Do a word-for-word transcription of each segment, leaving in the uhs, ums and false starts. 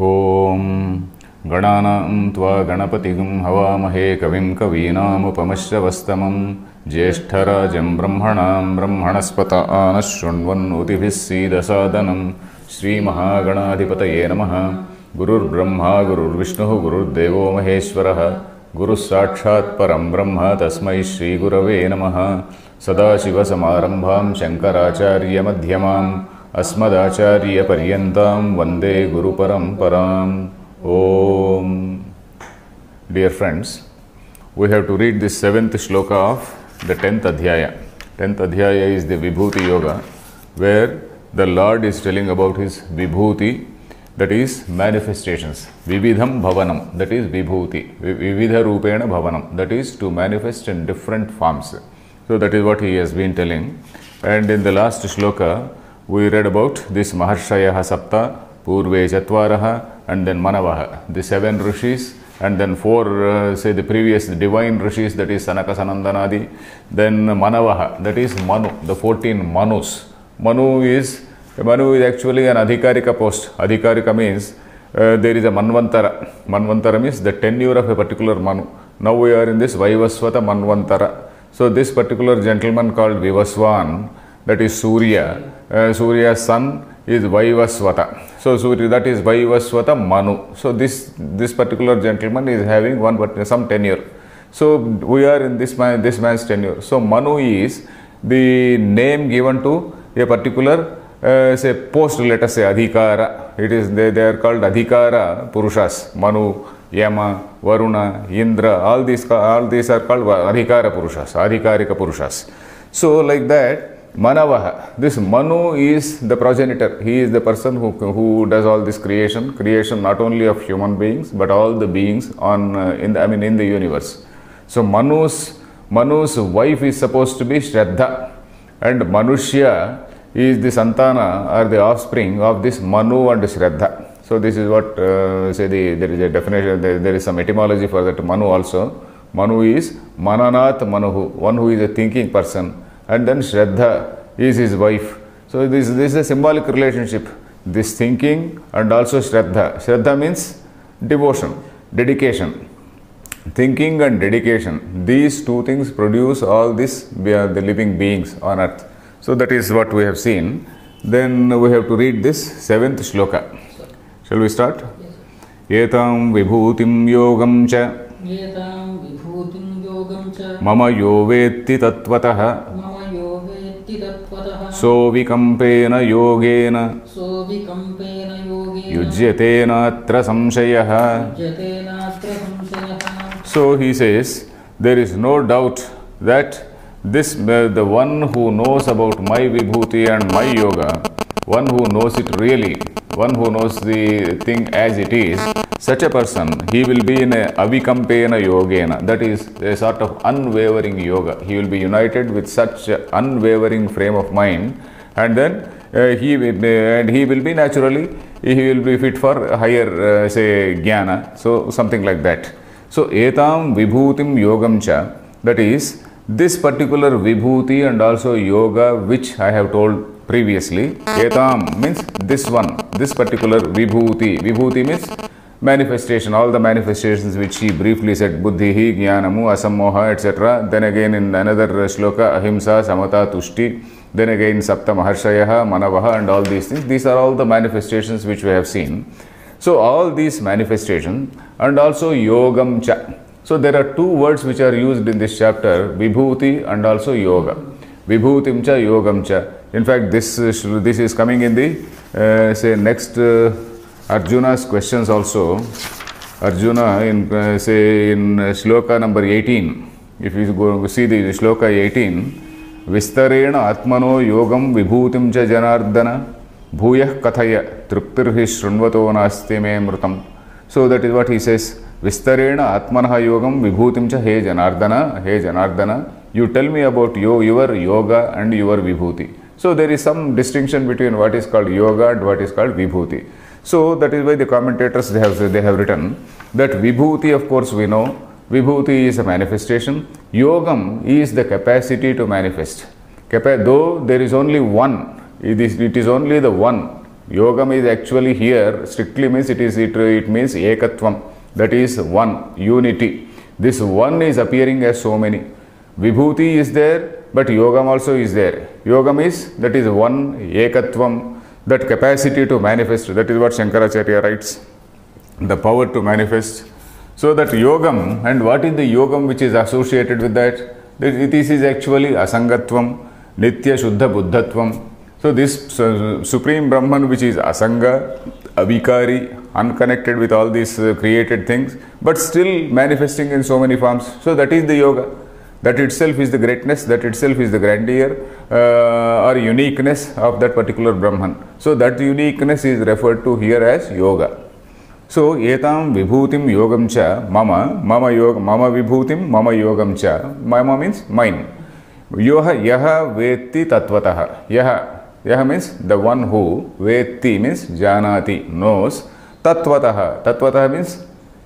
ॐ गणानां त्वा गणपतिगुं हवामहे कविं कवीनामुपमश्रवस्तमं ज्येष्ठराजं ब्रह्मणां ब्रह्मणस्पत आनशृण्वन्नोतिभिः सीदसादनं श्रीमहागणाधिपतये नमः। गुरुर्ब्रह्मा गुरुर्विष्णुः गुरुर्देवो महेश्वरः गुरुः साक्षात् परं ब्रह्म तस्मै श्रीगुरवे नमः। सदाशिवसमारम्भां शङ्कराचार्यमध्यमाम् अस्मदाचार्यपर्यन्तां वन्दे गुरुपरम्पराम्। Om. Dear friends, we have to read this seventh shloka of the tenth adhyaya. tenth adhyaya is the Vibhuti Yoga, where the Lord is telling about his Vibhuti, that is manifestations. Vividham bhavanam, that is Vibhuti. Vividha rupena bhavanam, that is to manifest in different forms. So that is what he has been telling. And in the last shloka, we read about this Maharshayaha Sapta, Purve Chatvaraha, and then Manavaha, the seven rishis, and then four, uh, say the previous divine rishis, that is Sanaka Sanandanadi, then Manavaha, that is Manu, the fourteen Manus. Manu is, Manu is actually an Adhikarika post. Adhikarika means uh, there is a Manvantara. Manvantara means the tenure of a particular Manu. Now we are in this Vaivasvata Manvantara. So this particular gentleman called Vivaswan, that is Surya, uh, Surya's son is Vaivasvata. So, Surya, that is Vaivasvata Manu. So, this this particular gentleman is having one but some tenure. So, we are in this man, this man's tenure. So, Manu is the name given to a particular uh, say post, let us say Adhikara. It is they, they are called Adhikara Purushas. Manu, Yama, Varuna, Indra, all these all these are called Adhikara Purushas, Adhikarika Purushas. So, like that, Manavaha, this Manu is the progenitor. He is the person who, who does all this creation, creation not only of human beings, but all the beings on, uh, in the, I mean in the universe. So Manu's, Manu's wife is supposed to be Shraddha, and Manushya is the Santana or the offspring of this Manu and Shraddha. So this is what, uh, say the, there is a definition, there, there is some etymology for that Manu also. Manu is Mananat Manuhu, one who is a thinking person. And then Shraddha is his wife. So this, this is a symbolic relationship. This thinking and also Shraddha. Shraddha means devotion, dedication. Thinking and dedication. These two things produce all this, the living beings on earth. So that is what we have seen. Then we have to read this seventh shloka. Shall we start? Yes. Etam vibhutim yogam cha. Etam vibhutim yogam cha. Mama yo vetti tatvataha. So vikampena yogena yujyatena atra samshayaha. So he says, there is no doubt that this uh, the one who knows about my vibhuti and my yoga, one who knows it really, one who knows the thing as it is, such a person, he will be in a avikampena yogena, that is a sort of unwavering yoga. He will be united with such an unwavering frame of mind, and then uh, he will, uh, and he will be naturally, he will be fit for higher, uh, say, jnana, so something like that. So, etam vibhutim yogam cha, that is, this particular vibhuti and also yoga which I have told previously, etam means this one, this particular vibhuti. Vibhuti means manifestation, all the manifestations which he briefly said, buddhihi, jnanamu, asammoha, et cetera. Then again in another shloka, ahimsa, samata, tushti. Then again sapta maharshayaha, manavaha, and all these things. These are all the manifestations which we have seen. So all these manifestations and also yogam cha. So there are two words which are used in this chapter, vibhuti and also yoga. Vibhutim cha, yogam cha. In fact, this, uh, this is coming in the, uh, say, next uh, Arjuna's questions also. Arjuna, in uh, say, in uh, shloka number eighteen, if you go see the shloka eighteen, Vistarena atmano yogam vibhutim cha janardana bhuyah kathaya truptirhi shrunvato nasti me mrutam. So that is what he says. Vistarena atmanaha yogam vibhutim cha he janardana, he janardana. You tell me about yo, your yoga and your vibhuti. So there is some distinction between what is called yoga and what is called vibhuti. So that is why the commentators they have they have written that vibhuti, of course we know, vibhuti is a manifestation. Yogam is the capacity to manifest. Capa though there is only one, it is, it is only the one Yogam is actually here, strictly means it is it, it means ekatvam, that is one, unity. This one is appearing as so many. Vibhuti is there, but yogam also is there. Yogam is, that is one, ekatvam, that capacity to manifest, that is what Shankaracharya writes, the power to manifest. So that yogam, and what is the yogam which is associated with that? This is actually asangatvam, nitya shuddha buddhatvam. So this uh, Supreme Brahman, which is asanga, avikari, unconnected with all these uh, created things, but still manifesting in so many forms. So that is the yoga. That itself is the greatness, that itself is the grandeur uh, or uniqueness of that particular Brahman. So that uniqueness is referred to here as yoga. So, etam vibhutim yogam cha mama, mama yoga, mama vibhutim, mama yogam cha. Mama means mine. Yoha yaha vetti tattvataha. Yaha, yaha means the one who, vetti means janati, knows, tattvataha. Tattvataha means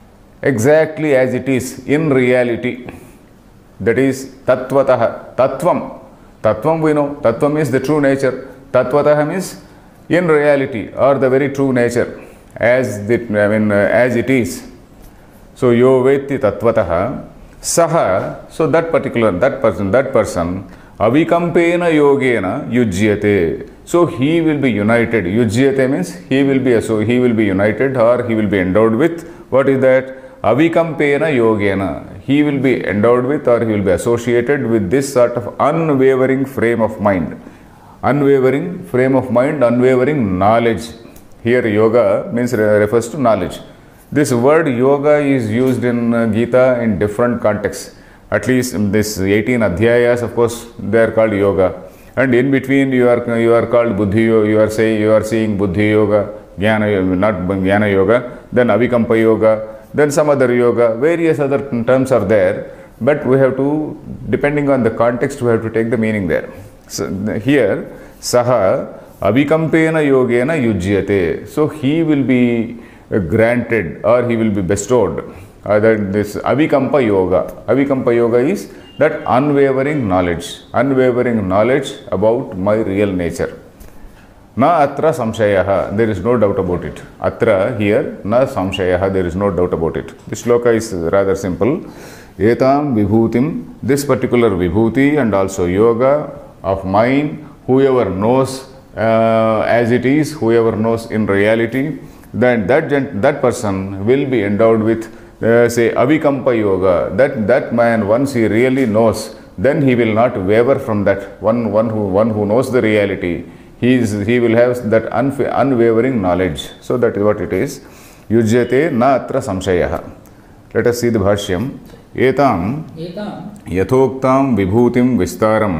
exactly as it is, in reality. That is tattvataha, tattvam. Tattvam we know, tattvam means the true nature. Tattvataha means in reality or the very true nature. As the, I mean, uh, as it is. So, yo vetti tattvataha, saha, so that particular, that person, that person, avikampena yogena yujyate. So, he will be united. Yujyate means he will be, so he will be united or he will be endowed with, what is that? Avikampena yogena. He will be endowed with or he will be associated with this sort of unwavering frame of mind. Unwavering frame of mind, unwavering knowledge. Here yoga means refers to knowledge. This word yoga is used in uh, Gita in different contexts. At least in this eighteen adhyayas, of course, they are called yoga. And in between you are you are called buddhi yoga. You are saying you are seeing buddhi yoga, jnana yoga, not jnana yoga. Then avikampa yoga. Then some other yoga. Various other terms are there. But we have to, depending on the context, we have to take the meaning there. So here, saha avikampena yogena yujyate. So he will be granted or he will be bestowed. Uh, that this avikampa yoga. Avikampa yoga is that unwavering knowledge. Unwavering knowledge about my real nature. Na atra samshayaha. There is no doubt about it. Atra here, na samshayaha. There is no doubt about it. This shloka is rather simple. Etam vibhutim. This particular vibhuti and also yoga of mine, whoever knows Uh, as it is, whoever knows in reality, then that gent that person will be endowed with, uh, say, avikampa yoga. That that man, once he really knows, then he will not waver from that. One one who one who knows the reality, he is he will have that unfa- unwavering knowledge. So that is what it is. Yujyate na atra samshayaha. Let us see the bhashyam. Etam yathoktam vibhutim vistaram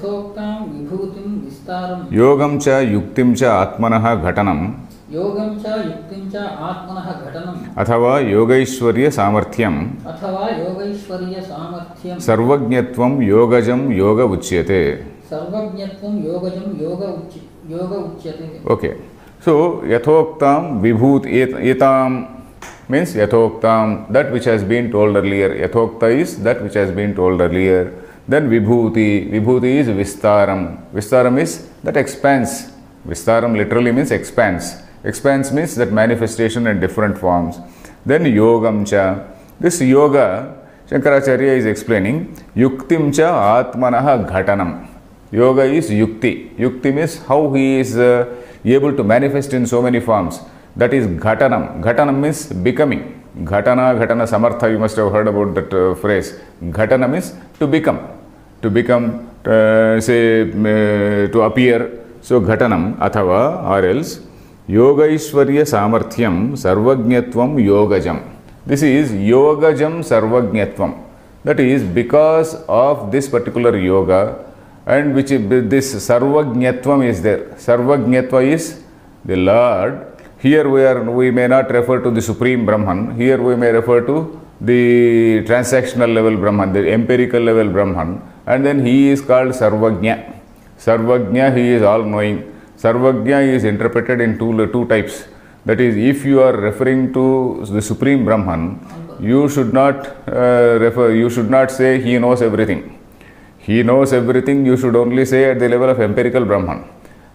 yogam cha yuktim cha atmanaha ghatanam yogam cha yuktim cha atmanaha ghatanam athava yogaishwarya samarthyam athava yogaishwarya samarthyam sarvajñatvam yogajam yoga uchyate. Sarvajñatvam yogajam yoga yoga uchyate. Okay. So yathoktam vibhut etam means yathoktam, that which has been told earlier. Yathokta is that which has been told earlier. Then vibhuti. Vibhuti is vistaram. Vistaram is that expanse. Vistaram literally means expanse. Expanse means that manifestation in different forms. Then yogam cha. This yoga, Shankaracharya is explaining, yuktim cha atmanaha ghatanam. Yoga is yukti. Yukti means how he is uh, able to manifest in so many forms. That is ghatanam. Ghatanam means becoming. Ghatana, ghatana samartha, you must have heard about that uh, phrase. Ghatana means to become. To become, uh, say, uh, to appear. So ghatanam, athava, or else, yogaishwarya samarthyam sarvajñatvam yogajam. This is yogajam sarvajñatvam. That is because of this particular yoga, and which is, this sarvajñatvam is there. Sarvajñatva is the Lord. Here we are, we may not refer to the Supreme Brahman. Here we may refer to the transactional level Brahman, the empirical level Brahman. And then he is called Sarvajña. Sarvajña, he is all-knowing. Sarvajña is interpreted in two, two types. That is, if you are referring to the Supreme Brahman, you should not uh, refer, you should not say he knows everything. He knows everything, you should only say at the level of empirical Brahman.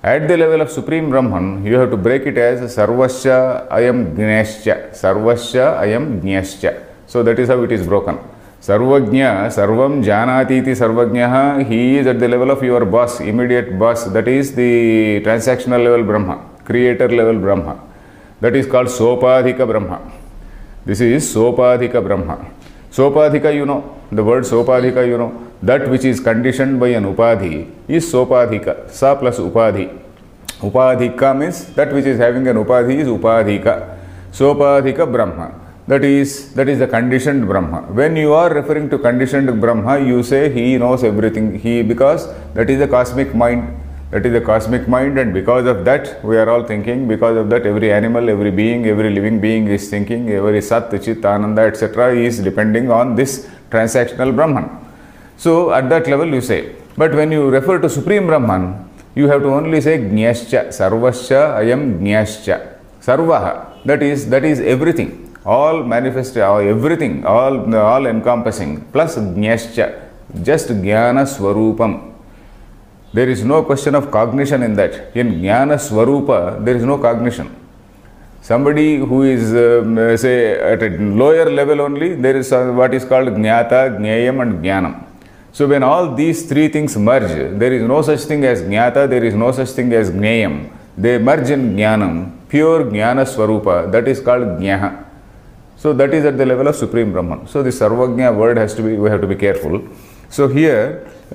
At the level of Supreme Brahman, you have to break it as Sarvasya Ayam Gneshcha. Sarvasya Ayam Gneshcha. So that is how it is broken. Sarvagnya, Sarvam Janati iti Sarvagnya, he is at the level of your boss, immediate boss. That is the transactional level Brahma, creator level Brahma. That is called Sopadhika Brahma. This is Sopadhika Brahma. Sopadhika, you know, the word Sopadhika, you know, that which is conditioned by an Upadhi is Sopadhika, Sa plus Upadhi. Upadhika means that which is having an Upadhi is Upadhika. Sopadhika Brahma. That is, that is the conditioned Brahma. When you are referring to conditioned Brahma, you say he knows everything. He, because that is the cosmic mind. That is the cosmic mind, and because of that we are all thinking. Because of that every animal, every being, every living being is thinking. Every Sat, Chit, Ananda, et cetera is depending on this transactional Brahman. So at that level you say. But when you refer to Supreme Brahman, you have to only say Gnyascha, Sarvasya Ayam Gnyascha. Sarvaha, that is, that is everything. All manifest, everything, all, all encompassing, plus Gnyascha, just Jnana Swarupam. There is no question of cognition in that. In Jnana Swarupa, there is no cognition. Somebody who is, uh, say, at a lower level only, there is uh, what is called Jnata, Jnayam and Jnanam. So when all these three things merge, there is no such thing as Jnata, there is no such thing as Jnayam. They merge in Jnanam, pure Jnana Swarupa, that is called Jnaha. So that is at the level of Supreme Brahman. So the Sarvagnya word has to be, we have to be careful. So here, uh,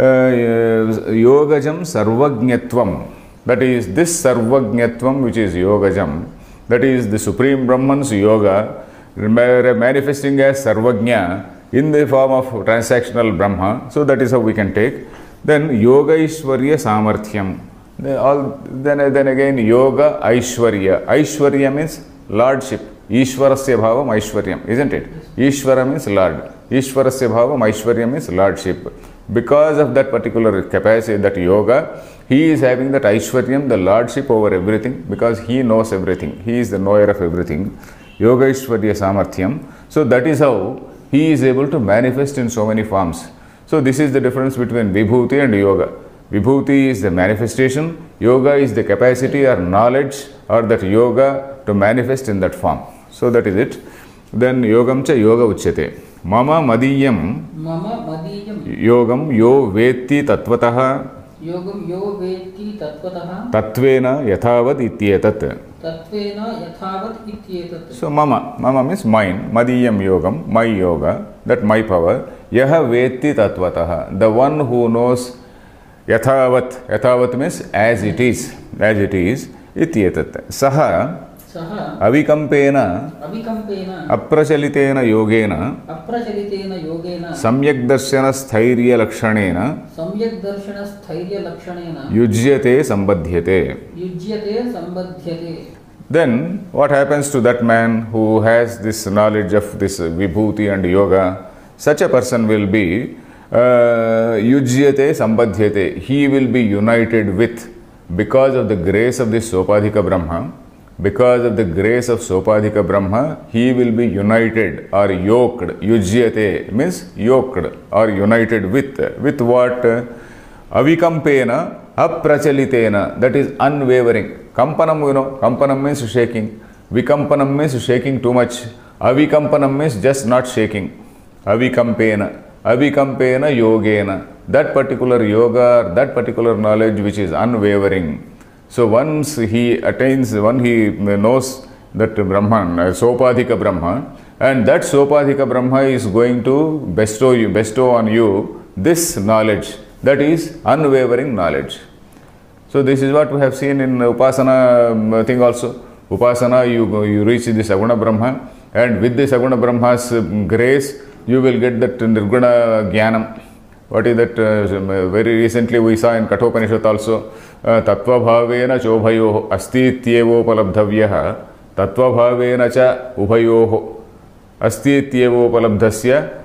Yogajam Sarvagnyatvam, that is this Sarvagnyatvam which is Yogajam, that is the Supreme Brahman's Yoga, manifesting as Sarvagnya in the form of transactional Brahma. So that is how we can take. Then Yoga Aishwarya Samarthyam. Then, all, then, then again Yoga Aishwarya. Aishwarya means Lordship. Ishwarasya Bhavam Aishwaryam, isn't it? Ishwara means Lord. Ishwarasya Bhavam Aishwaryam means Lordship. Because of that particular capacity, that yoga, he is having that Aishwaryam, the Lordship over everything, because he knows everything. He is the knower of everything. Yoga Aishwarya Samarthyam. So that is how he is able to manifest in so many forms. So this is the difference between Vibhuti and Yoga. Vibhuti is the manifestation, Yoga is the capacity or knowledge or that yoga to manifest in that form. So that is it. Then Yogam cha Yoga Uchyate. Mama Madiyam Mama Madiyam Yogam Yo Vetti Tattvataha Yogam Yo Vetti Tattvataha Tattvena Yathavad Ityetat. Tattvena Yathavat Ityetat. So Mama, Mama means mine, Madiyam Yogam, my yoga, that my power. Yaha Vetti Tattvataha, the one who knows Yathavat. Yathavat means as it is, as it is. Ityetat. Saha Saha Avikampena Avikampena Aprachalitena Yogena Aprachalitena Yogena Samyak Darshana Sthairya Lakshanena Samyak Darshana Sthairya Lakshanena Yujyate Sambadhyate. Yujyate Sambadhyate. Then what happens to that man who has this knowledge of this Vibhuti and Yoga? Such a person will be uh, Yujyate Sambadhyate. He will be united with, because of the grace of this Sopadhika Brahma, because of the grace of Sopadhika Brahma, he will be united or yoked. Yujyate means yoked or united with. With what? Avikampena aprachalitena, that is unwavering. Kampanam, you know, kampanam means shaking. Vikampanam means shaking too much. Avikampanam means just not shaking. Avikampena. Avikampena yogena. That particular yoga, that particular knowledge which is unwavering. So once he attains, when he knows that Brahman, Sopadhika Brahma, and that Sopadhika Brahma is going to bestow you, bestow on you this knowledge, that is unwavering knowledge. So this is what we have seen in Upasana thing also. Upasana, you, you reach the Saguna Brahma, and with the Saguna Brahma's grace, you will get that Nirguna Jnanam. What is that? Uh, very recently we saw in Kathopanishad also. Tattva bhavena chobhayoho asti ityevo palabdhavyaha tattva bhavena cha ubhayoho asti ityevo palabdhasya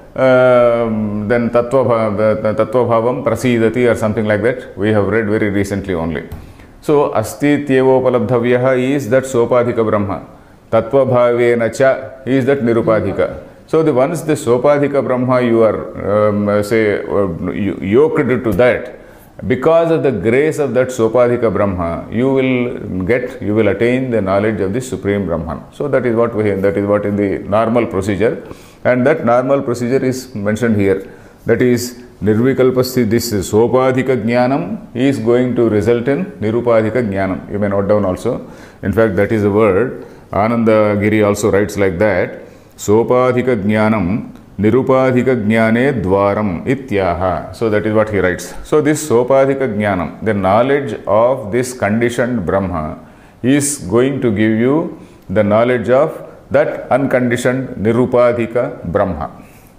then tattva bhavam prasidati or something like that. We have read very recently only. So asti ityevo palabdhavyaha is that Sopadhika Brahma. Tattva bhavena cha is that Nirupadhika. So the once the Sopadhika Brahma you are um, say uh, yoked to that, Because of the grace of that Sopadhika Brahma, you will get, you will attain the knowledge of the Supreme Brahman. So that is what we, that is what is the normal procedure, and that normal procedure is mentioned here. That is, Nirvikalpasti, this Sopadhika Jnanam is going to result in Nirupadhika Jnanam. You may note down also. In fact, that is a word. Ananda Giri also writes like that. Sopadhika Jnanam Nirupadhika Jnane Dwaram Ityaha. So that is what he writes. So this Sopadhika Jnanam, the knowledge of this conditioned Brahma, is going to give you the knowledge of that unconditioned Nirupadhika Brahma.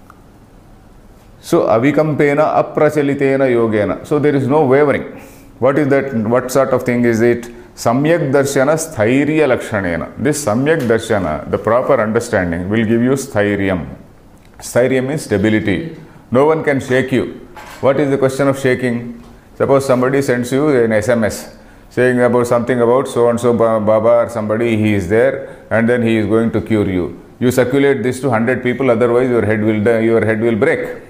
So, avikampena aprachalitena yogena. So, there is no wavering. What is that? What sort of thing is it? Samyak darshana sthairya lakshanena. This samyak darshana, the proper understanding, will give you sthairiam. Sthairiam means stability. No one can shake you. What is the question of shaking? Suppose somebody sends you an S M S saying about something about so and so Baba or somebody, he is there, and then he is going to cure you. You circulate this to one hundred people, otherwise your head will your head will break.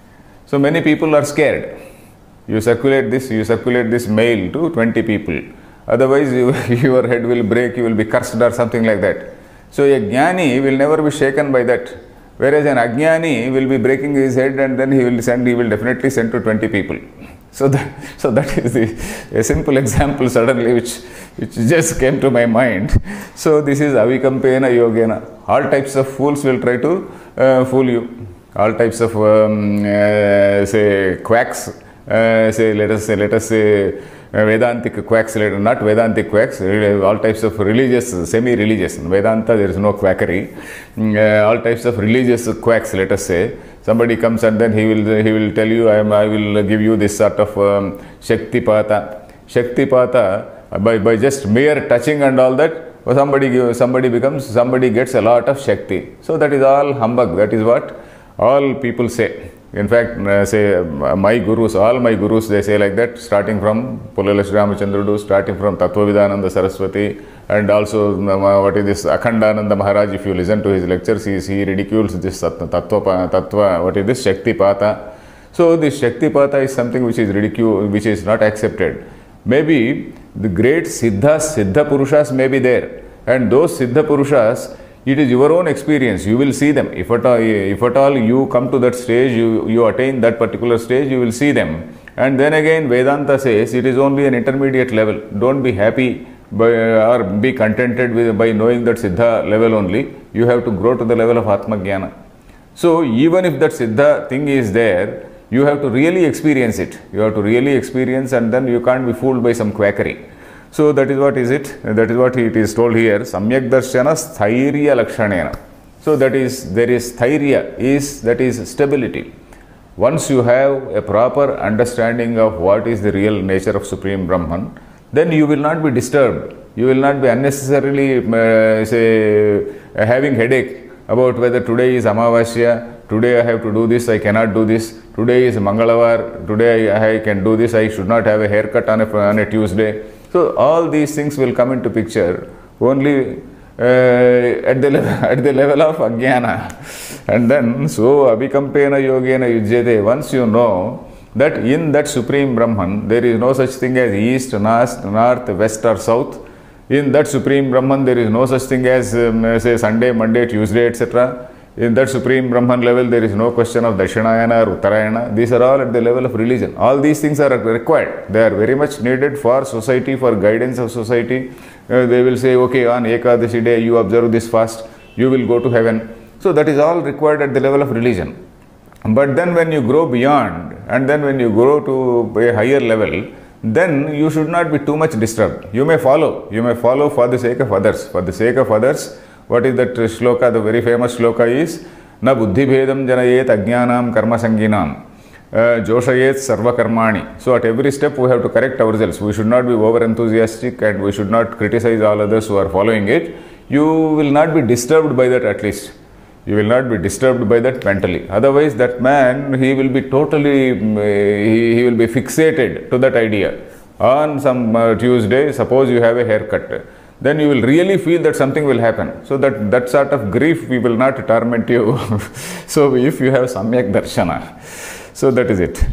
So many people are scared. You circulate this, you circulate this mail to twenty people. Otherwise, you, your head will break, you will be cursed or something like that. So a jnani will never be shaken by that. Whereas an ajnani will be breaking his head, and then he will send, he will definitely send to twenty people. So that, so that is the, a simple example suddenly which, which just came to my mind. So this is avikampena yogena. All types of fools will try to uh, fool you. All types of um, uh, say quacks, uh, say let us say let us say uh, Vedantic quacks, not Vedantic quacks, all types of religious, semi-religious. Vedanta, there is no quackery. Uh, all types of religious quacks, let us say. Somebody comes and then he will he will tell you, I am I will give you this sort of um, Shaktipata. Shaktipata, by by just mere touching and all that, somebody somebody becomes somebody gets a lot of Shakti. So that is all humbug. That is what all people say. In fact, uh, say uh, my gurus, all my gurus, they say like that, starting from Pulala Sri Ramachandrudu, starting from Tattvavidananda Saraswati, and also uh, what is this Akhandananda Maharaj. If you listen to his lectures, he, he ridicules this Tattva, Tattva, what is this Shaktipata. So this Shaktipata is something which is ridiculed, which is not accepted. Maybe the great Siddhas, Siddha Purushas may be there, and those Siddha Purushas, it is your own experience. You will see them. If at all, if at all you come to that stage, you, you attain that particular stage, you will see them. And then again, Vedanta says it is only an intermediate level. Don't be happy by, or be contented with by knowing that Siddha level only. You have to grow to the level of Atma Jnana. So even if that Siddha thing is there, you have to really experience it. You have to really experience, and then you can't be fooled by some quackery. So that is what is it, that is what it is told here, Samyak Darshana Sthairya Lakshanena. So that is, there is Sthairya, is, that is stability. Once you have a proper understanding of what is the real nature of Supreme Brahman, then you will not be disturbed. You will not be unnecessarily, uh, say, uh, having headache about whether today is Amavasya, today I have to do this, I cannot do this, today is Mangalavar, today I, I can do this, I should not have a haircut on a, on a Tuesday. So all these things will come into picture only uh, at, the level, at the level of Ajnana. And then, so Abhikampena Yogena Yujyate, once you know that in that Supreme Brahman, there is no such thing as East, North, North, West or South. In that Supreme Brahman, there is no such thing as, um, say, Sunday, Monday, Tuesday, et cetera. In that Supreme Brahman level, there is no question of Dashinayana or Uttarayana. These are all at the level of religion. All these things are required. They are very much needed for society, for guidance of society. Uh, they will say, okay, on Ekadashi day, you observe this fast, you will go to heaven. So that is all required at the level of religion. But then when you grow beyond, and then when you grow to a higher level, then you should not be too much disturbed. You may follow. You may follow for the sake of others. For the sake of others, what is that shloka? The very famous shloka is Na buddhi bhedam janayet ajnanam karma sanginam joshayet sarva karmani. So at every step we have to correct ourselves. We should not be over enthusiastic, and we should not criticize all others who are following it. You will not be disturbed by that at least. You will not be disturbed by that mentally. Otherwise that man, he will be totally, he, he will be fixated to that idea. On some uh, Tuesday, suppose you have a haircut, then you will really feel that something will happen. So that, that sort of grief we will not torment you. So if you have Samyak Darshana, so that is it.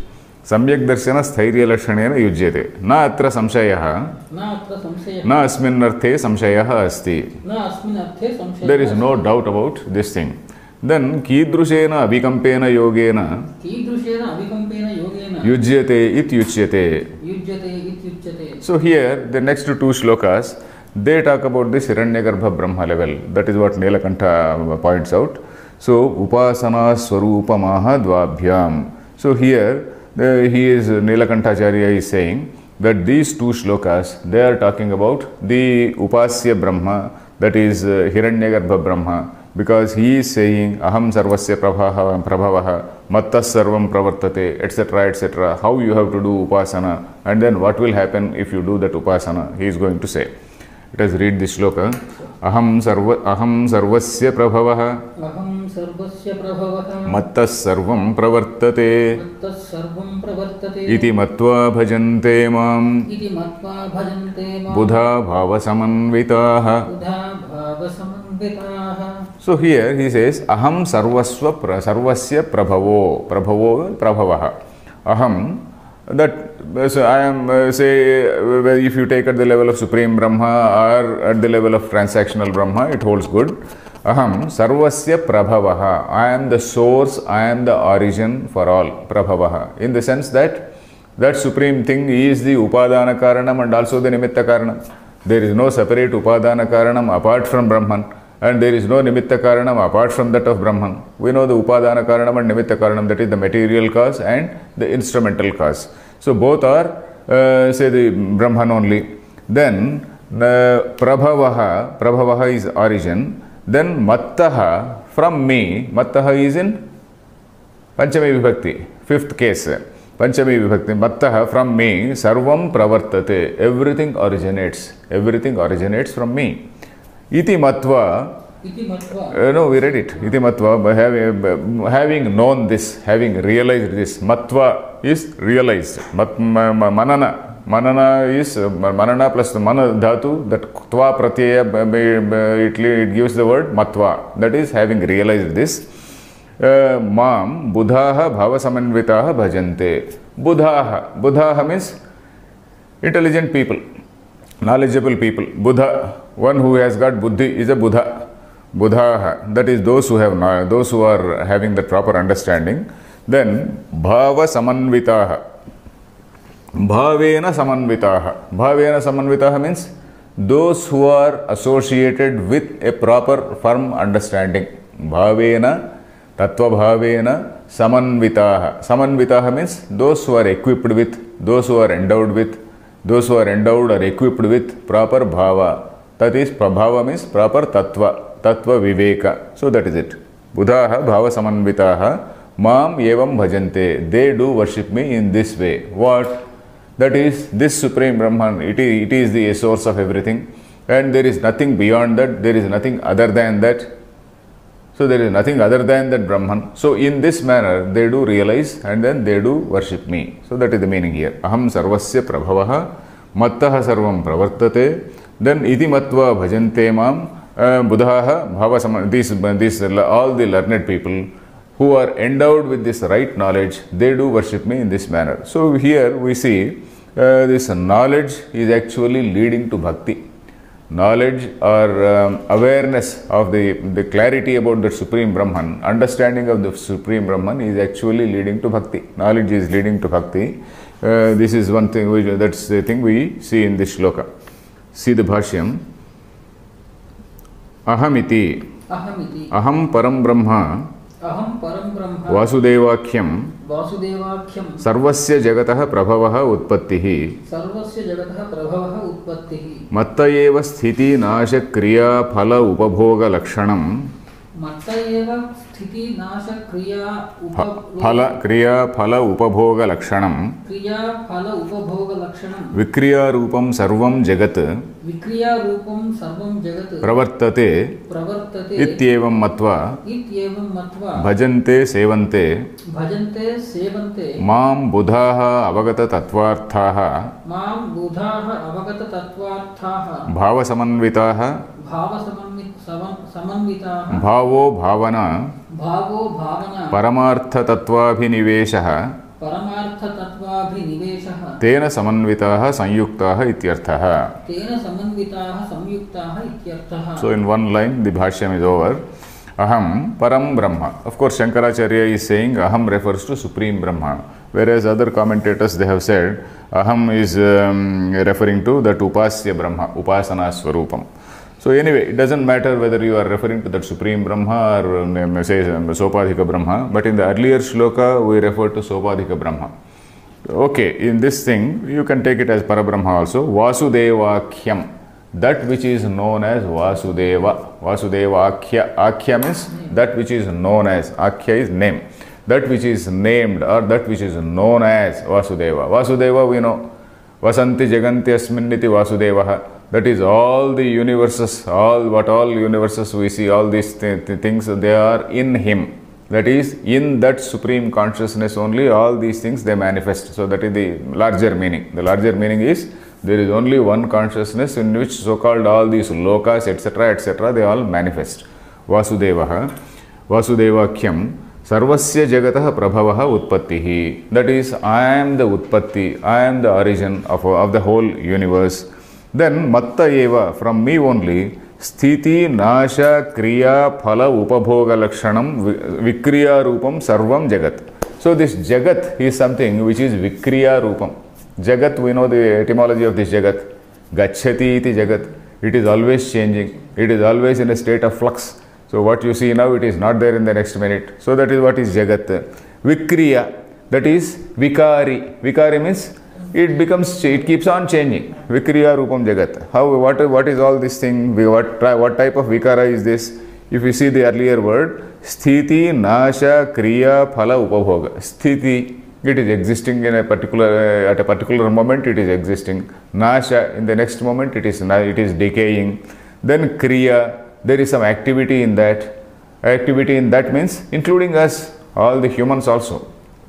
सम्यक् दर्शन स्थैर्यलक्षणेन युज्यते न अत्र संशयः न अत्र संशयः न अस्मिन् अर्थे संशयः अस्ति न अस्मिन् अर्थे संशयः there is no doubt about this thing then कीदृशेन अभिकम्पेन योगेन कीदृशेन अभिकम्पेन योगेन युज्यते इत्युच्यते युज्यते इत्युच्यते so here the next two shlokas they talk about this Hiranyagarbha Brahma level. That is what Nilakantha points out. So upasana swarupamaha dvabhyam. So here the, he is Nilakantacharya is saying that these two shlokas they are talking about the upasya Brahma, that is uh, Hiranyagarbha Brahma, because he is saying aham sarvasya prabhavaha prabhavaha mattas sarvam pravartate, etc, etc, how you have to do upasana and then what will happen if you do that upasana, he is going to say. Let us read this shloka. Aham sarva aham sarvasya prabhavaha aham sarvasya prabhavaha mattas sarvam pravartate mattas sarvam pravartate iti matva bhajante mam iti matva bhajante mam buddha bhava samanvitaha. buddha bhava samanvitaha. So here he says aham sarvasva pra, sarvasya prabhavo prabhavo prabhavaha. Aham, that so I am uh, say uh, if you take at the level of Supreme Brahma or at the level of transactional Brahma, it holds good. Aham sarvasya prabhavaha, I am the source, I am the origin for all. Prabhavaha, in the sense that that supreme thing is the upadana karanam and also the nimitta karanam. There is no separate upadana karanam apart from Brahman, and there is no nimitta karanam apart from that of Brahman. We know the upadana karanam and nimitta karanam, that is the material cause and the instrumental cause. So both are uh, say the Brahman only. Then uh, prabhavaha, prabhavaha is origin. Then mattaha, from me, mattaha is in Panchami Vibhakti, fifth case. Panchami Vibhakti, mattaha, from me, sarvam pravartate, everything originates, everything originates from me. Iti matva, iti matva. Uh, no, we read it. Iti matva, by having, uh, having known this, having realized this, matva is realized. Mat, ma, ma, manana, manana is uh, manana plus the mana dhatu, that tva pratyaya, it, it gives the word matva. That is having realized this. Uh, Mam buddhaha bhava samanvitaha bhajante. Buddhaha, buddhaha means intelligent people, knowledgeable people. Buddha, one who has got buddhi is a buddha. Buddhaha, that is those who have those who are having the proper understanding. Then bhava samanvitaha, bhavena samanvitaha. Bhavena samanvitaha means those who are associated with a proper firm understanding. Bhavena tattva bhavena samanvitaha. Samanvitaha means those who are equipped with, those who are endowed with, those who are endowed or equipped with proper bhava. That is, prabhava means proper tattva, tattva viveka. So that is it. Buddhaha bhava samanvitaha mam evam bhajante. They do worship me in this way. What? That is, this Supreme Brahman, it is, it is the source of everything. And there is nothing beyond that, there is nothing other than that. So there is nothing other than that Brahman. So in this manner, they do realize and then they do worship me. So that is the meaning here. Aham sarvasya prabhavaha mattaha sarvam pravartate. Then iti matva bhajante mam uh, buddhaha bhava saman. These, these, all the learned people who are endowed with this right knowledge, they do worship me in this manner. So here we see uh, this knowledge is actually leading to bhakti. Knowledge or um, awareness of the, the clarity about the Supreme Brahman, understanding of the Supreme Brahman is actually leading to bhakti. Knowledge is leading to bhakti. Uh, this is one thing, which, that's the thing we see in this shloka. See the bhashyam. Ahamiti. Ahamiti. Aham param brahma. Aham param brahma. Vasudevakhyam. Vasudevakhyam. Sarvasya jagataha prabhavaha utpattihi. Sarvasya jagataha prabhavaha utpattihi. Matta eva sthiti nasha kriya phala upabhoga lakshanam. Matta eva sthiti nasha kriya upabhoga. Phala kriya phala upabhoga lakshanam. Kriya phala upabhoga lakshanam. Vikriya rupam sarvam jagat. Vikriya rupam sarvam jagat. Pravartate. Pravartate. Ityevam matva. Ityevam matva. Bhajante sevante. Bhajante sevante. Mam buddhaha avagata tattvarthaha. Mam buddhaha avagata tattvarthaha. Bhava samanvitaha. Bhava samanvitaha. Bhavo bhavana. Bhavo bhavana. Paramartha tattvabhiniveshaha. परमार्थतत्त्वाभिनिवेशः तेन समन्विताः संयुक्ताः इत्यर्थः. तेन समन्विताः संयुक्ताः इत्यर्थः. So in one line the bhashyam is over. Aham param brahma. Of course Shankaracharya is saying aham refers to supreme Brahma, whereas other commentators they have said aham is um, referring to that upasya Brahma, upasana swarupam. So anyway, it doesn't matter whether you are referring to that supreme Brahma or um, say um, Sopadhika Brahma, but in the earlier shloka we refer to Sopadhika Brahma. Okay, in this thing you can take it as Parabrahma also. Vasudevakhyam, that which is known as Vasudeva. Vasudeva Akhya. Akhya means that which is known as. Akhya is name. That which is named or that which is known as Vasudeva. Vasudeva we know. Vasanti Jaganti Asminniti Vasudevaha. That is all the universes, all what all universes we see, all these th th things, they are in Him. That is, in that supreme consciousness only all these things they manifest. So that is the larger meaning. The larger meaning is there is only one consciousness in which so-called all these lokas, et cetera, et cetera, they all manifest. Vasudevaha, Vasudevakhyam, Sarvasya Jagatah Prabhavaha Utpattihi. That is, I am the Utpatti, I am the origin of, of the whole universe. Then Matta Eva, from me only, Sthiti Nasha Kriya Phala Upabhoga Lakshanam Vikriya Rupam Sarvam Jagat. So this Jagat is something which is Vikriya Rupam. Jagat, we know the etymology of this Jagat. Gacchati iti Jagat. It is always changing. It is always in a state of flux. So what you see now, it is not there in the next minute. So that is what is Jagat. Vikriya, that is Vikari. Vikari means it becomes, it keeps on changing. Vikriya Rupam Jagat. How, what, what is all this thing? What, what type of Vikara is this? If you see the earlier word, Sthiti Nasha Kriya Phala Upabhoga. Sthiti, it is existing in a particular, uh, at a particular moment it is existing. Nasha, in the next moment it is, it is decaying. Then Kriya, there is some activity in that. Activity in that means including us, all the humans also.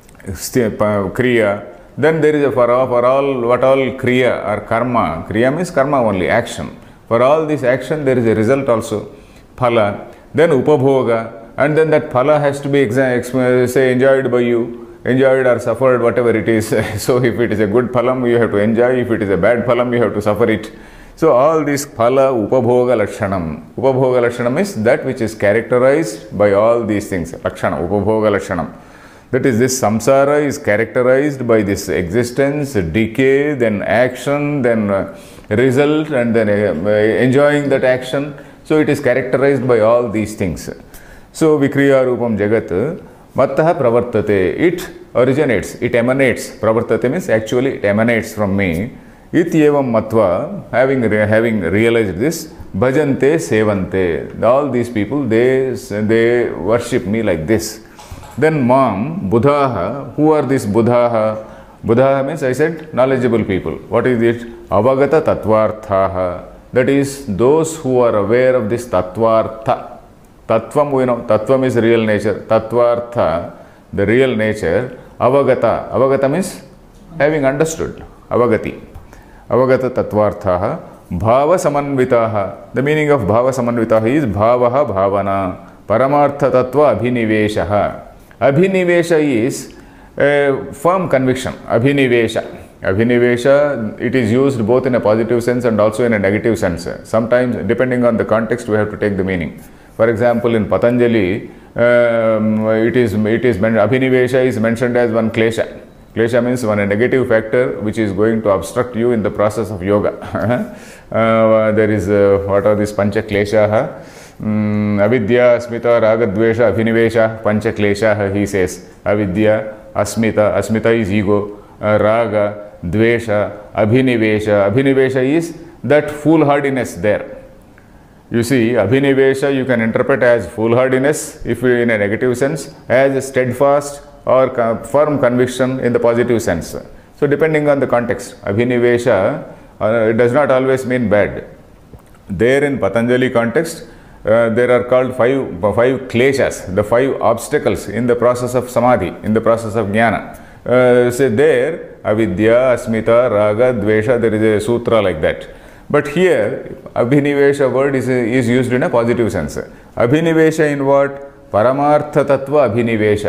Kriya. Then there is a for all, for all, what all Kriya or Karma. Kriya means Karma only, action. For all this action there is a result also. Phala. Then Upabhoga. And then that Phala has to be, say, enjoyed by you. Enjoyed or suffered, whatever it is. So if it is a good phalam, you have to enjoy. If it is a bad phalam, you have to suffer it. So all this phala upabhoga lakshanam. Upabhoga lakshanam is that which is characterized by all these things. Lakshana, upabhoga lakshanam. That is, this samsara is characterized by this existence, decay, then action, then uh, result, and then uh, enjoying that action. So it is characterized by all these things. So Vikriya Rupam Jagat. Mattaha pravartate, it originates, it emanates. Pravartate means actually it emanates from me. Ityevam matva, having, having realized this, bhajante sevante. All these people, they, they worship me like this. Then mam, buddhaha, who are these buddhaha? Buddhaha means, I said, knowledgeable people. What is it? Avagata tattvarthaha. That is, those who are aware of this tattvartha. Tattvam, we know, tattvam is real nature. Tattvartha, the real nature. Avagata, avagata means having understood. Avagati. Avagata tattvarthaha. Bhava samanvitaha. The meaning of bhava samanvitaha is bhavaha bhavana. Paramartha tattva abhiniveshaha. Abhinivesha is a firm conviction. Abhinivesha. Abhinivesha, it is used both in a positive sense and also in a negative sense. Sometimes, depending on the context, we have to take the meaning. For example, in Patanjali, um, it is it is Abhinivesha is mentioned as one klesha. Klesha means one a negative factor which is going to obstruct you in the process of yoga. uh, there is uh, what are these pancha klesha? Um, avidya, asmita, raga, dvesha, abhinivesha, pancha klesha. He says avidya, asmita. Asmita is ego. Uh, raga, dvesha, abhinivesha. Abhinivesha is that foolhardiness there. You see, abhinivesha you can interpret as foolhardiness if in a negative sense, as a steadfast or firm conviction in the positive sense. So depending on the context, abhinivesha uh, it does not always mean bad. There in Patanjali context, uh, there are called five, five kleshas, the five obstacles in the process of samadhi, in the process of jnana. Uh, say there, avidya, asmita, raga, dvesha, there is a sutra like that. But here, abhinivesha word is, is used in a positive sense. Abhinivesha in what? Paramartha tattva abhinivesha.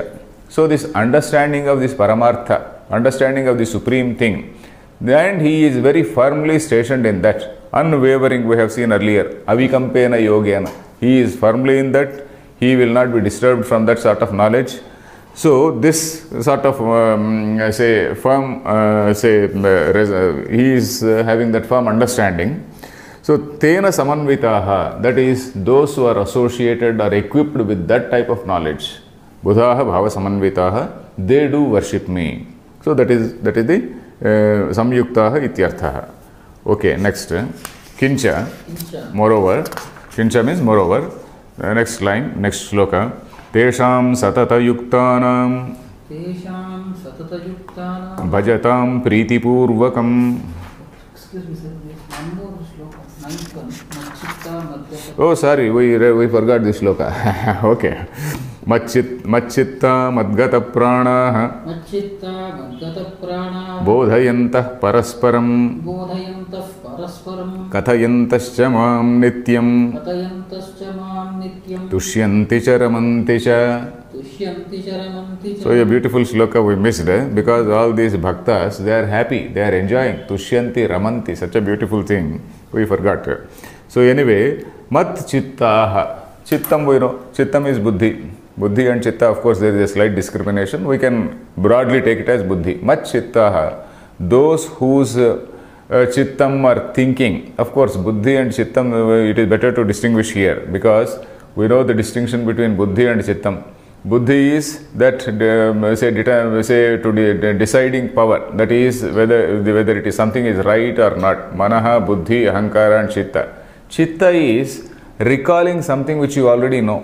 So this understanding of this Paramartha, understanding of the supreme thing, and he is very firmly stationed in that, unwavering, we have seen earlier, avikampena yogena. He is firmly in that, he will not be disturbed from that sort of knowledge. So this sort of, um, say, firm, uh, say, uh, he is uh, having that firm understanding. So, tena samanvitaha, that is, those who are associated or equipped with that type of knowledge, buddhaha bhava samanvitaha, they do worship me. So, that is, that is the uh, samyuktaha ityarthaha. Okay, next, kincha, Kincha. moreover, kincha means moreover, uh, next line, next sloka, tesham satata yuktanam Tesham satatayuktanam. bhajatam pritipurvakam. Excuse me, sir. There's one more shloka. Ninth one. Machitta madhyata. Oh, sorry, we, we forgot this sloka. Okay. Machit, machitta madgata pranaha Machitta madgata prana. bodhayantah parasparam Bodhayantah parasparam. kathayantascha mam nityam Katayantascha mam nityam. tushyanti cha ramanti cha. Tushyanti charamanti cha. So a beautiful sloka we missed, eh? Because all these bhaktas, they are happy, they are enjoying. Tushyanti ramanti, such a beautiful thing. We forgot. So anyway, mat chittaha. Chittam we know. Chittam is buddhi. Buddhi and chitta, of course, there is a slight discrimination. We can broadly take it as buddhi. Mat chittaha. Those whose uh, uh, chittam are thinking. Of course, buddhi and chittam, uh, it is better to distinguish here, because we know the distinction between buddhi and chittam. Buddhi is that, uh, say, determine, say to de deciding power, that is whether whether it is something is right or not. Manaha, buddhi, ahankara and chitta. Chitta is recalling something which you already know.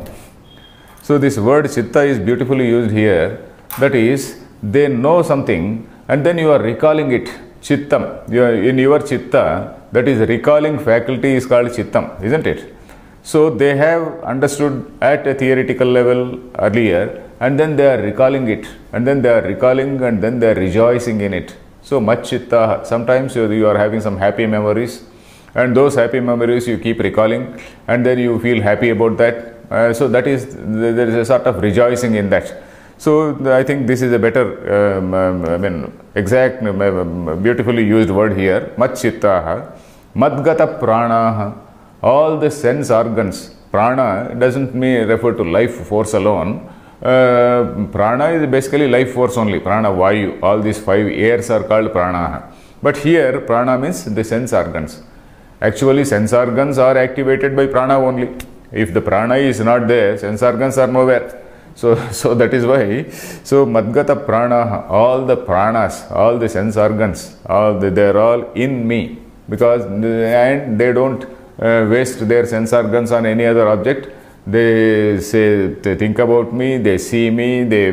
So this word chitta is beautifully used here. That is, they know something and then you are recalling it. Chittam. You are, in your chitta, that is recalling faculty is called chittam, isn't it? So they have understood at a theoretical level earlier, and then they are recalling it, and then they are recalling, and then they are rejoicing in it. So much chitta. Sometimes you are having some happy memories, and those happy memories you keep recalling, and then you feel happy about that. Uh, so that is, there is a sort of rejoicing in that. So I think this is a better, um, um, I mean, exact, um, beautifully used word here. Mat chittaha, madgata pranaha. All the sense organs, prana doesn't mean refer to life force alone. Uh, prana is basically life force only, prana, vayu, all these five airs are called prana. But here prana means the sense organs. Actually sense organs are activated by prana only. If the prana is not there, sense organs are nowhere. So, so that is why, so madgata prana, all the pranas, all the sense organs, all the, they are all in me, because and they don't Uh, waste their sense organs on any other object. They say, they think about me, they see me, they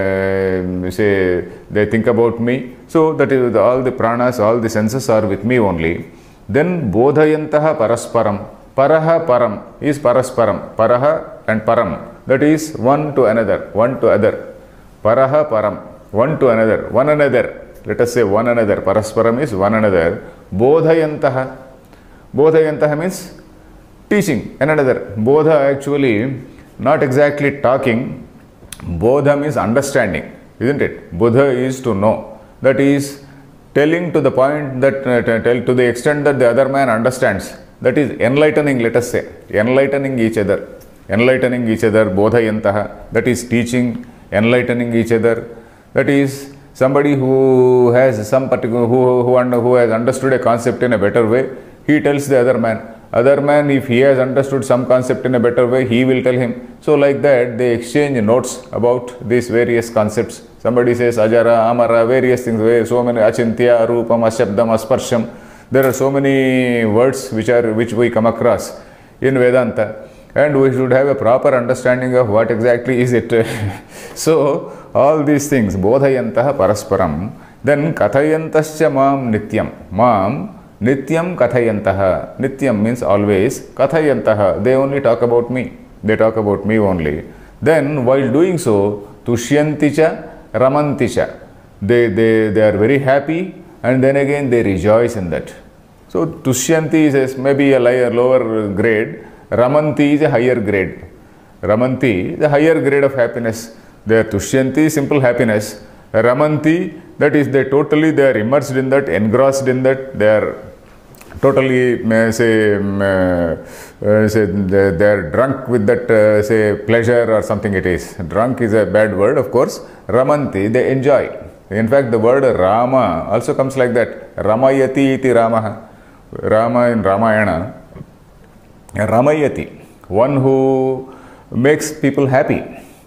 uh, say, they think about me. So that is, all the pranas, all the senses are with me only. Then bodhayantaha parasparam. Paraha param is parasparam. Paraha and param. That is one to another, one to other. Paraha param, one to another, one another. Let us say one another. Parasparam is one another. Bodhayantaha. Bodhayantaha means teaching another. Bodha actually not exactly talking. Bodha means understanding, isn't it? Bodha is to know. That is telling to the point that, uh, tell to the extent that the other man understands. That is enlightening, let us say. Enlightening each other. Enlightening each other. Bodhayantaha. That is teaching, enlightening each other. That is somebody who has some particular, who, who, who has understood a concept in a better way. He tells the other man. Other man, if he has understood some concept in a better way, he will tell him. So like that, they exchange notes about these various concepts. Somebody says ajara, amara, various things, so many achintya, rupam, ashabdam, asparsham. There are so many words which are which we come across in Vedanta, and we should have a proper understanding of what exactly is it. So all these things, bodhayantaha parasparam. Then kathayantascha mam nityam. Mam Nityam kathayantaha. Nityam means always. Kathayantaha. They only talk about me. They talk about me only. Then while doing so, tushyanticha, ramanticha. They, they, they are very happy, and then again they rejoice in that. So tushyanti is a, maybe a lower, lower grade. Ramanti is a higher grade. Ramanti is a higher grade of happiness. They are tushyanti, simple happiness. Ramanti, that is they totally, they are immersed in that, engrossed in that, they are totally, uh, say, um, uh, uh, say they, they are drunk with that, uh, say, pleasure or something it is. Drunk is a bad word, of course. Ramanti, they enjoy. In fact, the word Rama also comes like that. Ramayati iti Ramaha. Rama in Ramayana. Ramayati, one who makes people happy.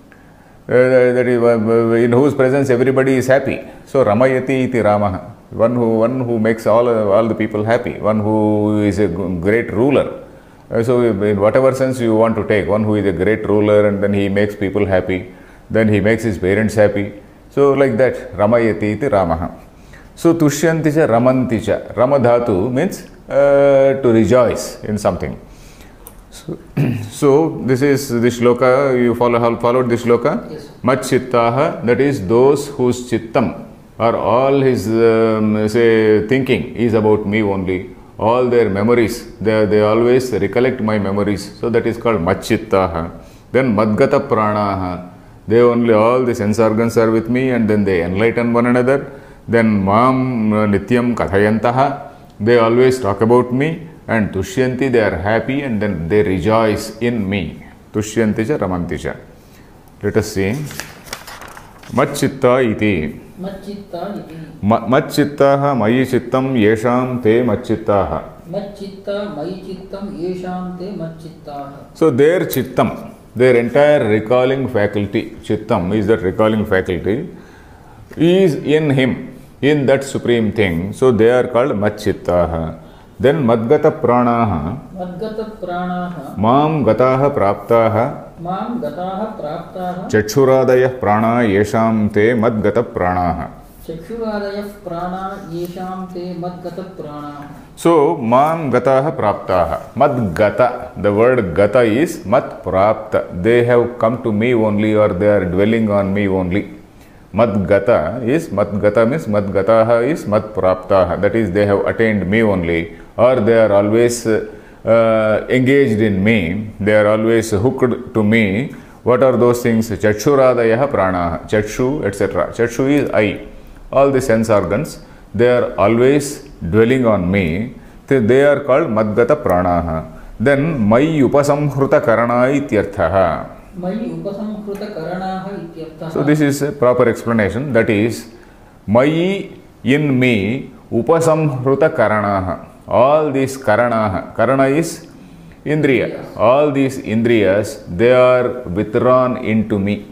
Uh, that is, uh, in whose presence everybody is happy. So Ramayati iti Ramaha. One who, one who makes all, all the people happy. One who is a great ruler. Uh, so in whatever sense you want to take, one who is a great ruler and then he makes people happy. Then he makes his parents happy. So like that, Ramayati iti Ramaha. So Tushyanti cha Ramanti cha. Ramadhatu means uh, to rejoice in something. So, so this is this shloka, you follow, followed this shloka? Yes. Machchittaha, that is those whose chittam or all his um, say thinking is about me only. All their memories, they, they always recollect my memories. So that is called Machchittaha. Then Madgata Pranaha. They only, all the sense organs are with me and then they enlighten one another. Then Mam Nityam Kathayantaha. They always talk about me. And Tushyanti, they are happy and then they rejoice in me. Tushyanti cha Ramanti cha. Let us see. Machchitta iti. Machchitta iti. Machchittaha mayi chittam yesham te machchittaha. Machchitta mayi chittam yesham te machchittaha. So their chittam, their entire recalling faculty, chittam is that recalling faculty, is in him, in that supreme thing. So they are called Machchittaha. Then Madgata Pranaha. Madgata Pranaha. Mam Gataha Praptaha. Mam Gataha Praptaha. Chakshuradayah Prana Yesham Te Madgata Pranaha. Chakshuradayah Prana Yesham Te Madgata Pranaha. So, Mam Gataha Praptaha. Madgata. The word Gata is Mat Prapta. They have come to me only or they are dwelling on me only. Madgata is, Madgata means, Madgataha is Mat Praptaha. That is, they have attained me only. Or they are always uh, engaged in me, they are always hooked to me. What are those things? Chakshuradayah Pranaha, Chakshu, et cetera. Chakshu is eye. All the sense organs, they are always dwelling on me. They are called Madgata Pranaha. Then, Mai Upasamhruta Karana ityarthaha. Mai Upasamhruta Karanaha ityarthaha. So, this is a proper explanation. That is, Mai in me Upasamhruta Karanaha. All these karanaha, karana is indriya, all these indriyas, they are withdrawn into me.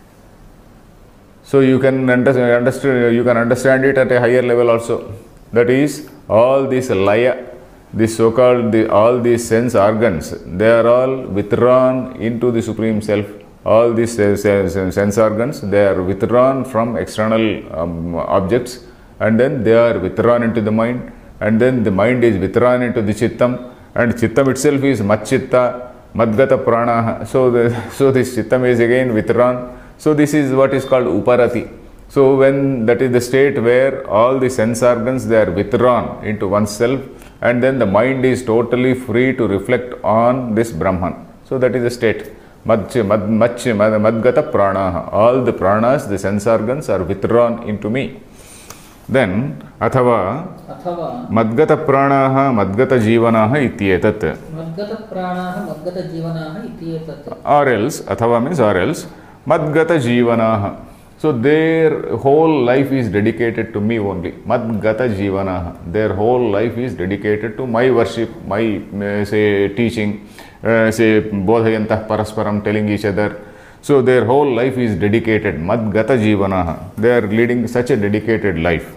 So you can understand, you can understand it at a higher level also. That is, all these laya, this so-called, the, all these sense organs, they are all withdrawn into the Supreme Self. All these sense organs, they are withdrawn from external um, objects and then they are withdrawn into the mind. And then the mind is withdrawn into the chittam, and chittam itself is Machchitta, Madgata Pranaha. So, the, so this chittam is again withdrawn. So this is what is called Uparati. So when that is the state where all the sense organs, they are withdrawn into oneself, and then the mind is totally free to reflect on this Brahman. So that is the state. Mad, mad, mad, Madgata Pranaha. All the pranas, the sense organs are withdrawn into me. Then, Athava, Athava Madgata Pranaha, Madgata Jivanaha ityetat. Madgata Pranaha, Madgata Jivanaha ityetat. Or else, Athava means or else, Madgata Jivanaha. So, their whole life is dedicated to me only. Madgata Jivanaha. Their whole life is dedicated to my worship, my, uh, say, teaching, uh, say, Bodhayantah Parasparam, telling each other. So, their whole life is dedicated. Madgata Jivanaha. They are leading such a dedicated life.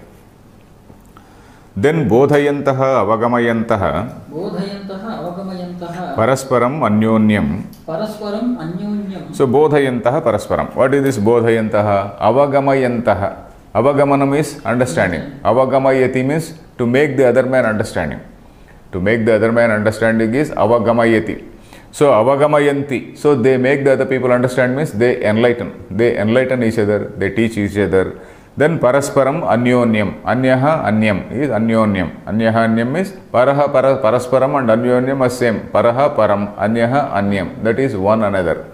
Then Bodhayantaha Avagamayantaha Bodhayantaha Avagamayantaha Parasparam Anyonyam. Parasparam Anyonyam. So Bodhayantaha Parasparam. What is this Bodhayantaha? Avagamayantaha. Avagamana is understanding. Avagamayati means to make the other man understanding. To make the other man understanding is Avagamayati. So Avagamayanti. So they make the other people understand means they enlighten. They enlighten each other. They teach each other. Then Parasparam Anyonyam. Anyaha Anyam is Anyonyam. Anyaha Anyam is Paraha para, Parasparam and Anyonyam are same. Paraha Param. Anyaha Anyam. That is one another.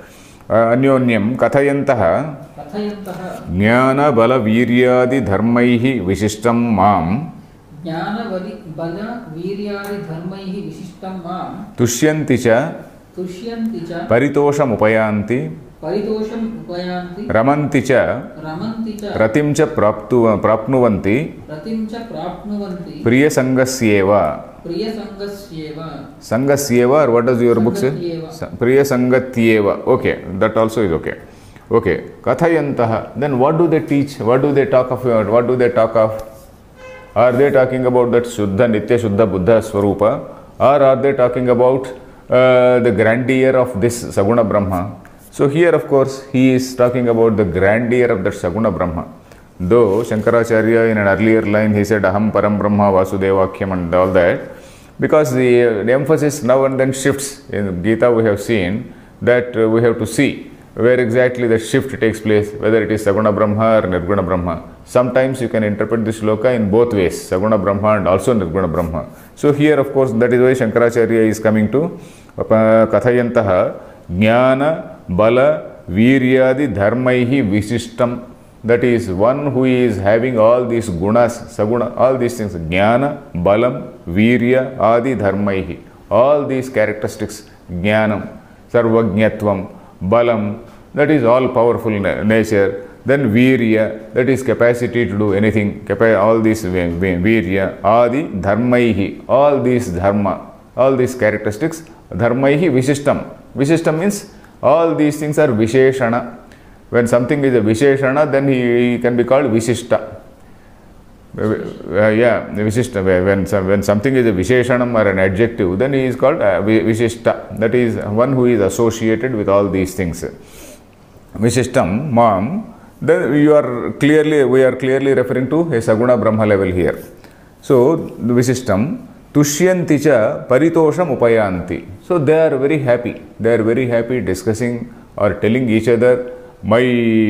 अन्योन्यं कथयन्तः कथयन्तः ज्ञानबलवीर्यादिधर्मैः विशिष्टं मां ज्ञानबलि बल वीर्यादिधर्मैः विशिष्टं मां तुष्यन्ति च तुष्यन्ति च परितोषमुपयान्ति परितोषम् उपयान्ति रमन्ति च रमन्ति च रतिं च प्राप्तु प्राप्नुवन्ति रतिं च प्राप्नुवन्ति प्रियसङ्गस्येव प्रियसङ्गस्येव सङ्गस्येव or what does your book say? Sangatyeva. प्रियसङ्गत्येव. Okay, that also is okay. Okay, kathayantah. Then what do they teach? What do they talk of? What do they talk of? Are they talking about that Shuddha Nitya Shuddha Buddha Swarupa, or are they talking about uh, the grandeur of this Saguna Brahma? So here, of course, he is talking about the grandeur of that Saguna Brahma. Though Shankaracharya in an earlier line he said Aham Param Brahma Vasudevakyam and all that, because the, the emphasis now and then shifts. In Gita we have seen that uh, we have to see where exactly the shift takes place, whether it is Saguna Brahma or Nirguna Brahma. Sometimes you can interpret this shloka in both ways, Saguna Brahma and also Nirguna Brahma. So here, of course, that is why Shankaracharya is coming to Kathayantaha Jnana Bala Viryadi Dharmaihi Visishtam. That is one who is having all these gunas, saguna, all these things, Jnana, Balam, Virya, Adi Dharmaihi. All these characteristics, Jnanam, Sarvajñatvam, Balam, that is all powerful nature. Then Virya, that is capacity to do anything, all these Virya, Adi Dharmaihi, all these Dharma, all these characteristics, Dharmaihi Visishtam. Visishtam means all these things are Visheshana. When something is a Visheshana, then he, he can be called Vishishta. Uh, yeah, Vishishta. When, when something is a Visheshanam or an adjective, then he is called uh, Vishishta. That is one who is associated with all these things. Vishishtam, Mam, then you are clearly, we are clearly referring to a Saguna Brahma level here. So, the Vishishtam, Tushyanticha Paritosham Upayanti. So, they are very happy. They are very happy discussing or telling each other my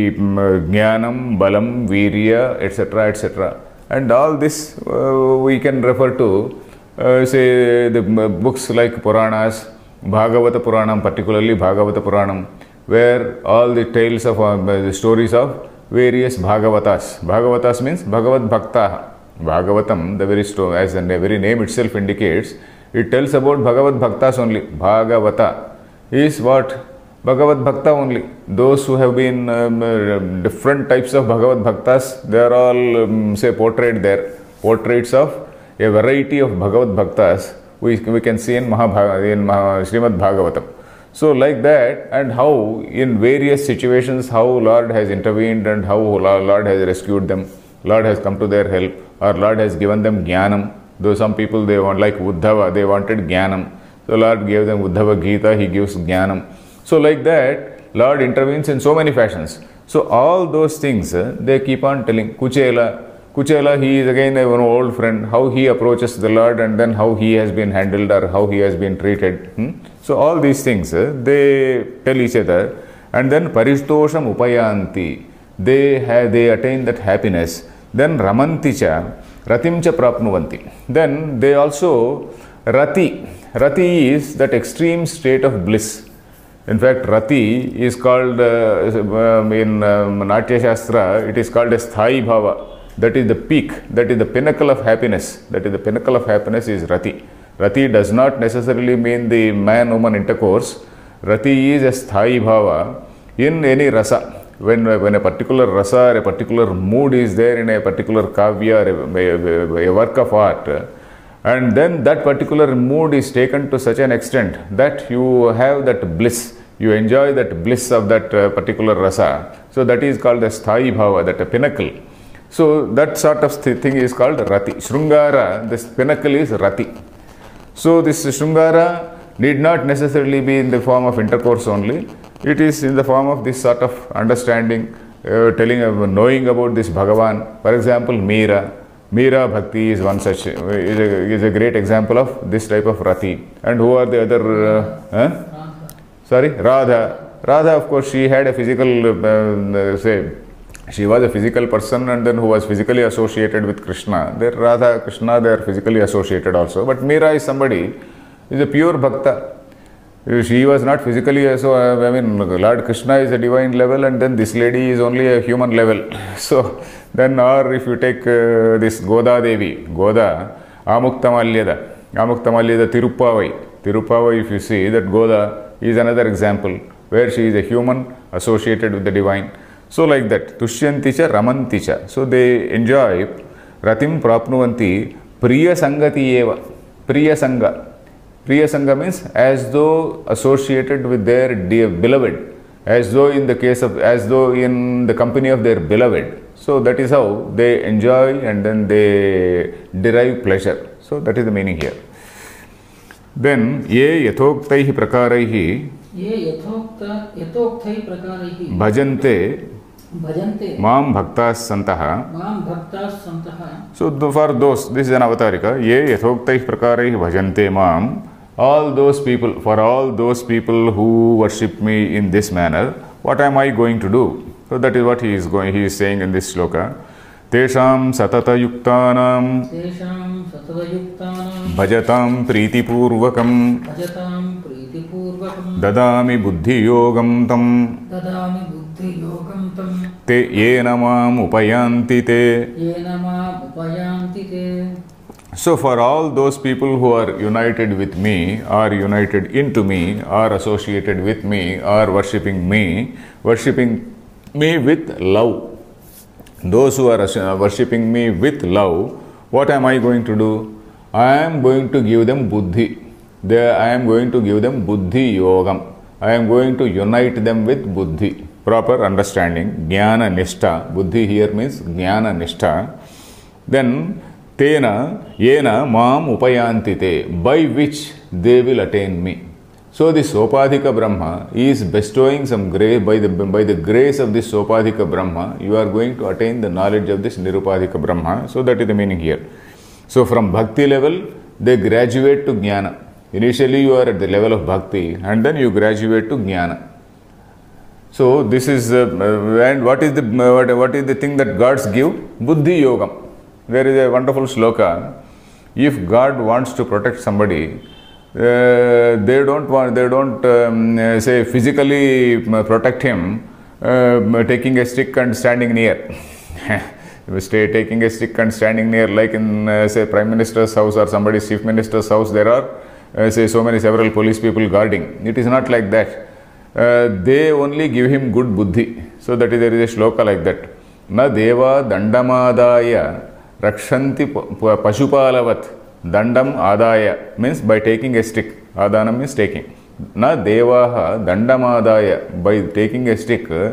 Jnanam, Balam, Virya, et cetera, et cetera. And all this uh, we can refer to, uh, say, the books like Puranas, Bhagavata Puranam, particularly Bhagavata Puranam, where all the tales of uh, the stories of various Bhagavatas. Bhagavatas means Bhagavad Bhakta. Bhagavatam, the very story, as the very name itself indicates, it tells about Bhagavad Bhaktas only. Bhagavata is what? Bhagavad Bhakta only. Those who have been um, uh, different types of Bhagavad Bhaktas, they are all, um, say, portrayed there. Portraits of a variety of Bhagavad Bhaktas we, we can see in, Mahabhag in Maha, Srimad Bhagavatam. So, like that, and how in various situations, how Lord has intervened and how Lord has rescued them, Lord has come to their help, or Lord has given them Jnanam. Though some people, they want, like Uddhava, they wanted Jnanam. So, Lord gave them Uddhava Gita, he gives Jnanam. So, like that, Lord intervenes in so many fashions. So, all those things, uh, they keep on telling. Kuchela, Kuchela, he is again an old friend, how he approaches the Lord and then how he has been handled or how he has been treated. Hmm? So, all these things, uh, they tell each other. And then Parishtosham Upayanti, they, have, they attain that happiness. Then Ramanticha, Ratimcha Prapnuvanti. Then they also, Rati. Rati is that extreme state of bliss. In fact, Rati is called, uh, in um, Natya Shastra, it is called as Sthai Bhava. That is the peak, that is the pinnacle of happiness. That is the pinnacle of happiness is Rati. Rati does not necessarily mean the man-woman intercourse. Rati is a Sthai Bhava in any rasa. When, when a particular rasa or a particular mood is there in a particular kavya or a, a, a work of art, and then that particular mood is taken to such an extent that you have that bliss, you enjoy that bliss of that uh, particular rasa. So that is called the Sthai Bhava, that a pinnacle. So that sort of thing is called Rati. Shrungara, this pinnacle is Rati. So this Shrungara need not necessarily be in the form of intercourse only. It is in the form of this sort of understanding, uh, telling, uh, knowing about this Bhagavan. For example, Meera. Meera Bhakti is one such, is a, is a great example of this type of Rati. And who are the other, uh, huh? Sorry, Radha. Radha, of course, she had a physical, uh, say, she was a physical person and then who was physically associated with Krishna. There, Radha, Krishna, they are physically associated also. But Meera is somebody, is a pure Bhakta. She was not physically, so I mean, Lord Krishna is a divine level, and then this lady is only a human level. So then, or if you take uh, this Goda Devi, Goda, Amuktamalyada, Amuktamalyada Tirupavai, Tirupavai, if you see that Goda is another example where she is a human associated with the divine. So like that, Tushyanticha, Ramanticha. So they enjoy Ratim Prapnuvanti Priya Sangati Eva, Priya Sangha. Priya Sangha means as though associated with their dear beloved, as though in the case of, as though in the company of their beloved. So that is how they enjoy and then they derive pleasure. So that is the meaning here. Then, ye yathoktaihi prakaraihi ye yathokta yathoktaihi prakaraihi bhajante bhajante mam bhaktas santaha. mam bhaktas santaha. So for those, this is an avatarika. Ye yathoktaihi prakaraihi bhajante mam. All those people, for all those people who worship me in this manner, what am I going to do? So that is what he is going. He is saying in this shloka. Tesham satata yuktanam Tesham satata yuktanam bhajatam priti purvakam bhajatam priti purvakam dadami buddhi yogam tam dadami buddhi yogam tam te yena mam upayanti te. yena mam upayanti te. So for all those people who are united with me, are united into me, are associated with me, are worshipping me, worshipping me with love. Those who are worshipping me with love, what am I going to do? I am going to give them buddhi. They, I am going to give them buddhi yogam. I am going to unite them with buddhi. Proper understanding, jnana nishtha. Buddhi here means jnana nishtha. Then Tena yena mam upayanti te, by which they will attain me. So this Sopadhika Brahma is bestowing some grace, by the, by the grace of this Sopadhika Brahma, you are going to attain the knowledge of this Nirupadhika Brahma. So that is the meaning here. So from Bhakti level, they graduate to Jnana. Initially you are at the level of Bhakti and then you graduate to Jnana. So this is, uh, and what is the, uh, what is the thing that gods give? Buddhi Yogam. There is a wonderful shloka. If God wants to protect somebody, uh, they don't want, they don't um, say physically protect him, uh, taking a stick and standing near. Stay taking a stick and standing near, like in uh, say Prime Minister's house or somebody's Chief Minister's house, there are uh, say so many several police people guarding. It is not like that. Uh, they only give him good buddhi. So that is, there is a shloka like that. Na deva dandamadaya Rakshanti Pashupalavat. Dandam Adaya means by taking a stick. Adanam means taking. Na Devaha Dandamadaya, by taking a stick. Na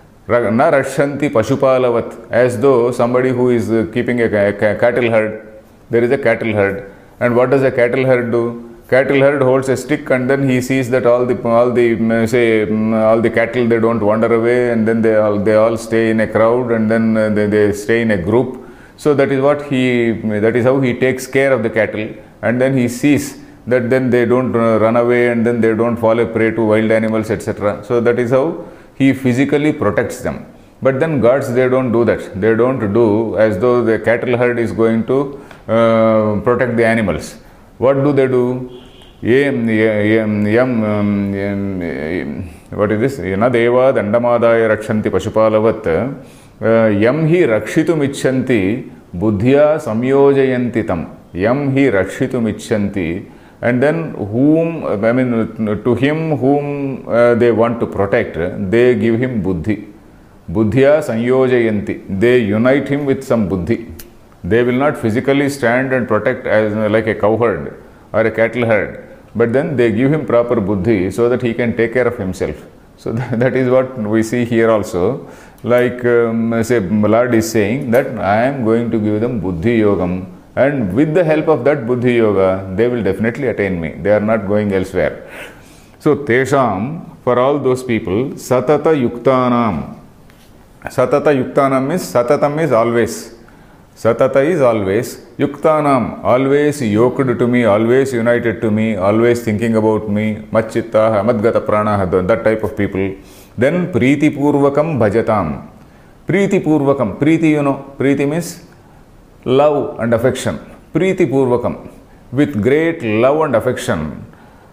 Rakshanti Pashupalavat, as though somebody who is keeping a cattle herd. There is a cattle herd. And what does a cattle herd do? Cattle herd holds a stick and then he sees that all the all the say all the cattle, they don't wander away, and then they all they all stay in a crowd, and then they, they stay in a group. So that is what he, that is how he takes care of the cattle, and then he sees that then they don't run away and then they don't fall a prey to wild animals, et cetera. So that is how he physically protects them. But then gods, they don't do that. They don't do as though the cattle herd is going to uh, protect the animals. What do they do? Yam, yam, yam, yam, what is this? Yana deva dandamadaya rakshanti pashupalavat. Yam hi rakshitum icchanti buddhya samyojayanti tam. Yam hi rakshitum icchanti. And then whom, I mean, to him whom uh, they want to protect, they give him buddhi. Buddhya samyojayanti. They unite him with some buddhi. They will not physically stand and protect as uh, like a cow herd or a cattle herd, but then they give him proper buddhi so that he can take care of himself. So that, that is what we see here also. Like um, say Lord is saying that I am going to give them buddhi yogam, and with the help of that buddhi yoga, they will definitely attain me. They are not going elsewhere. So tesham, for all those people, satata yuktanam. Satata yuktanam means, satatam is always. Satata is always. Yuktanam, always yoked to me, always united to me, always thinking about me. Machitta, madgata prana, that type of people. Then Priti Purvakam Bhajatam. Priti Purvakam. Priti, you know, Priti means love and affection. Priti Purvakam. With great love and affection.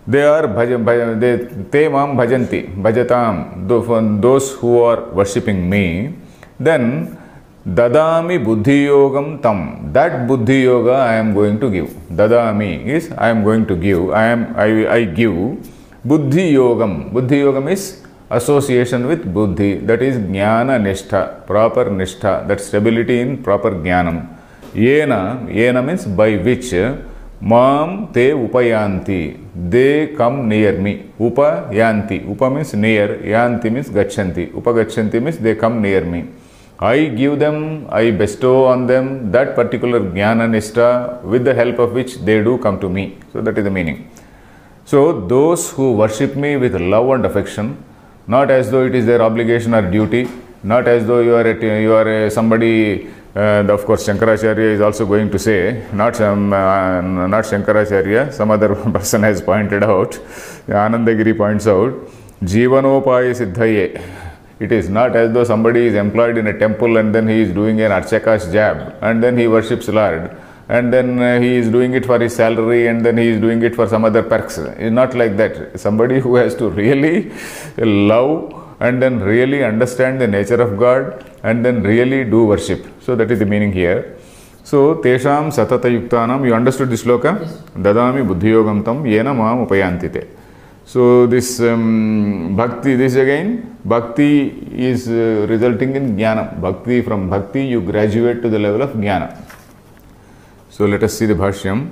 they are bhaj, bhaj, they te mam bhajanti, bhajatam, those who are worshipping me, then dadami buddhi yogam tam, that buddhi yoga I am going to give. Dadami is I am going to give, I am I, I give buddhi yogam. Buddhi yogam is association with buddhi, that is jnana nishtha, proper nishtha, that stability in proper jnanam. Yena, yena means by which mam te upayanti, they come near me. Upayanti, upa means near, yanti means gachanti, upagachanti means they come near me. I give them, I bestow on them that particular jnana nishtha with the help of which they do come to me. So that is the meaning. So those who worship me with love and affection, not as though it is their obligation or duty, not as though you are at, you are a somebody. Uh, of course, Shankaracharya is also going to say, not some, uh, not Shankaracharya, some other person has pointed out. Anandagiri points out, Jivanopaya Siddhaye. It is not as though somebody is employed in a temple and then he is doing an archaka's job and then he worships Lord and then uh, he is doing it for his salary and then he is doing it for some other perks. It is not like that. Somebody who has to really love and then really understand the nature of God and then really do worship. So that is the meaning here. So, Tesham Satata Yuktanam, you understood this sloka? Yes. Dadami Buddhiyogam tam yena mam upayantite. So, this um, bhakti, this again, bhakti is uh, resulting in jnana. Bhakti, from bhakti you graduate to the level of jnana. So, let us see the bhashyam.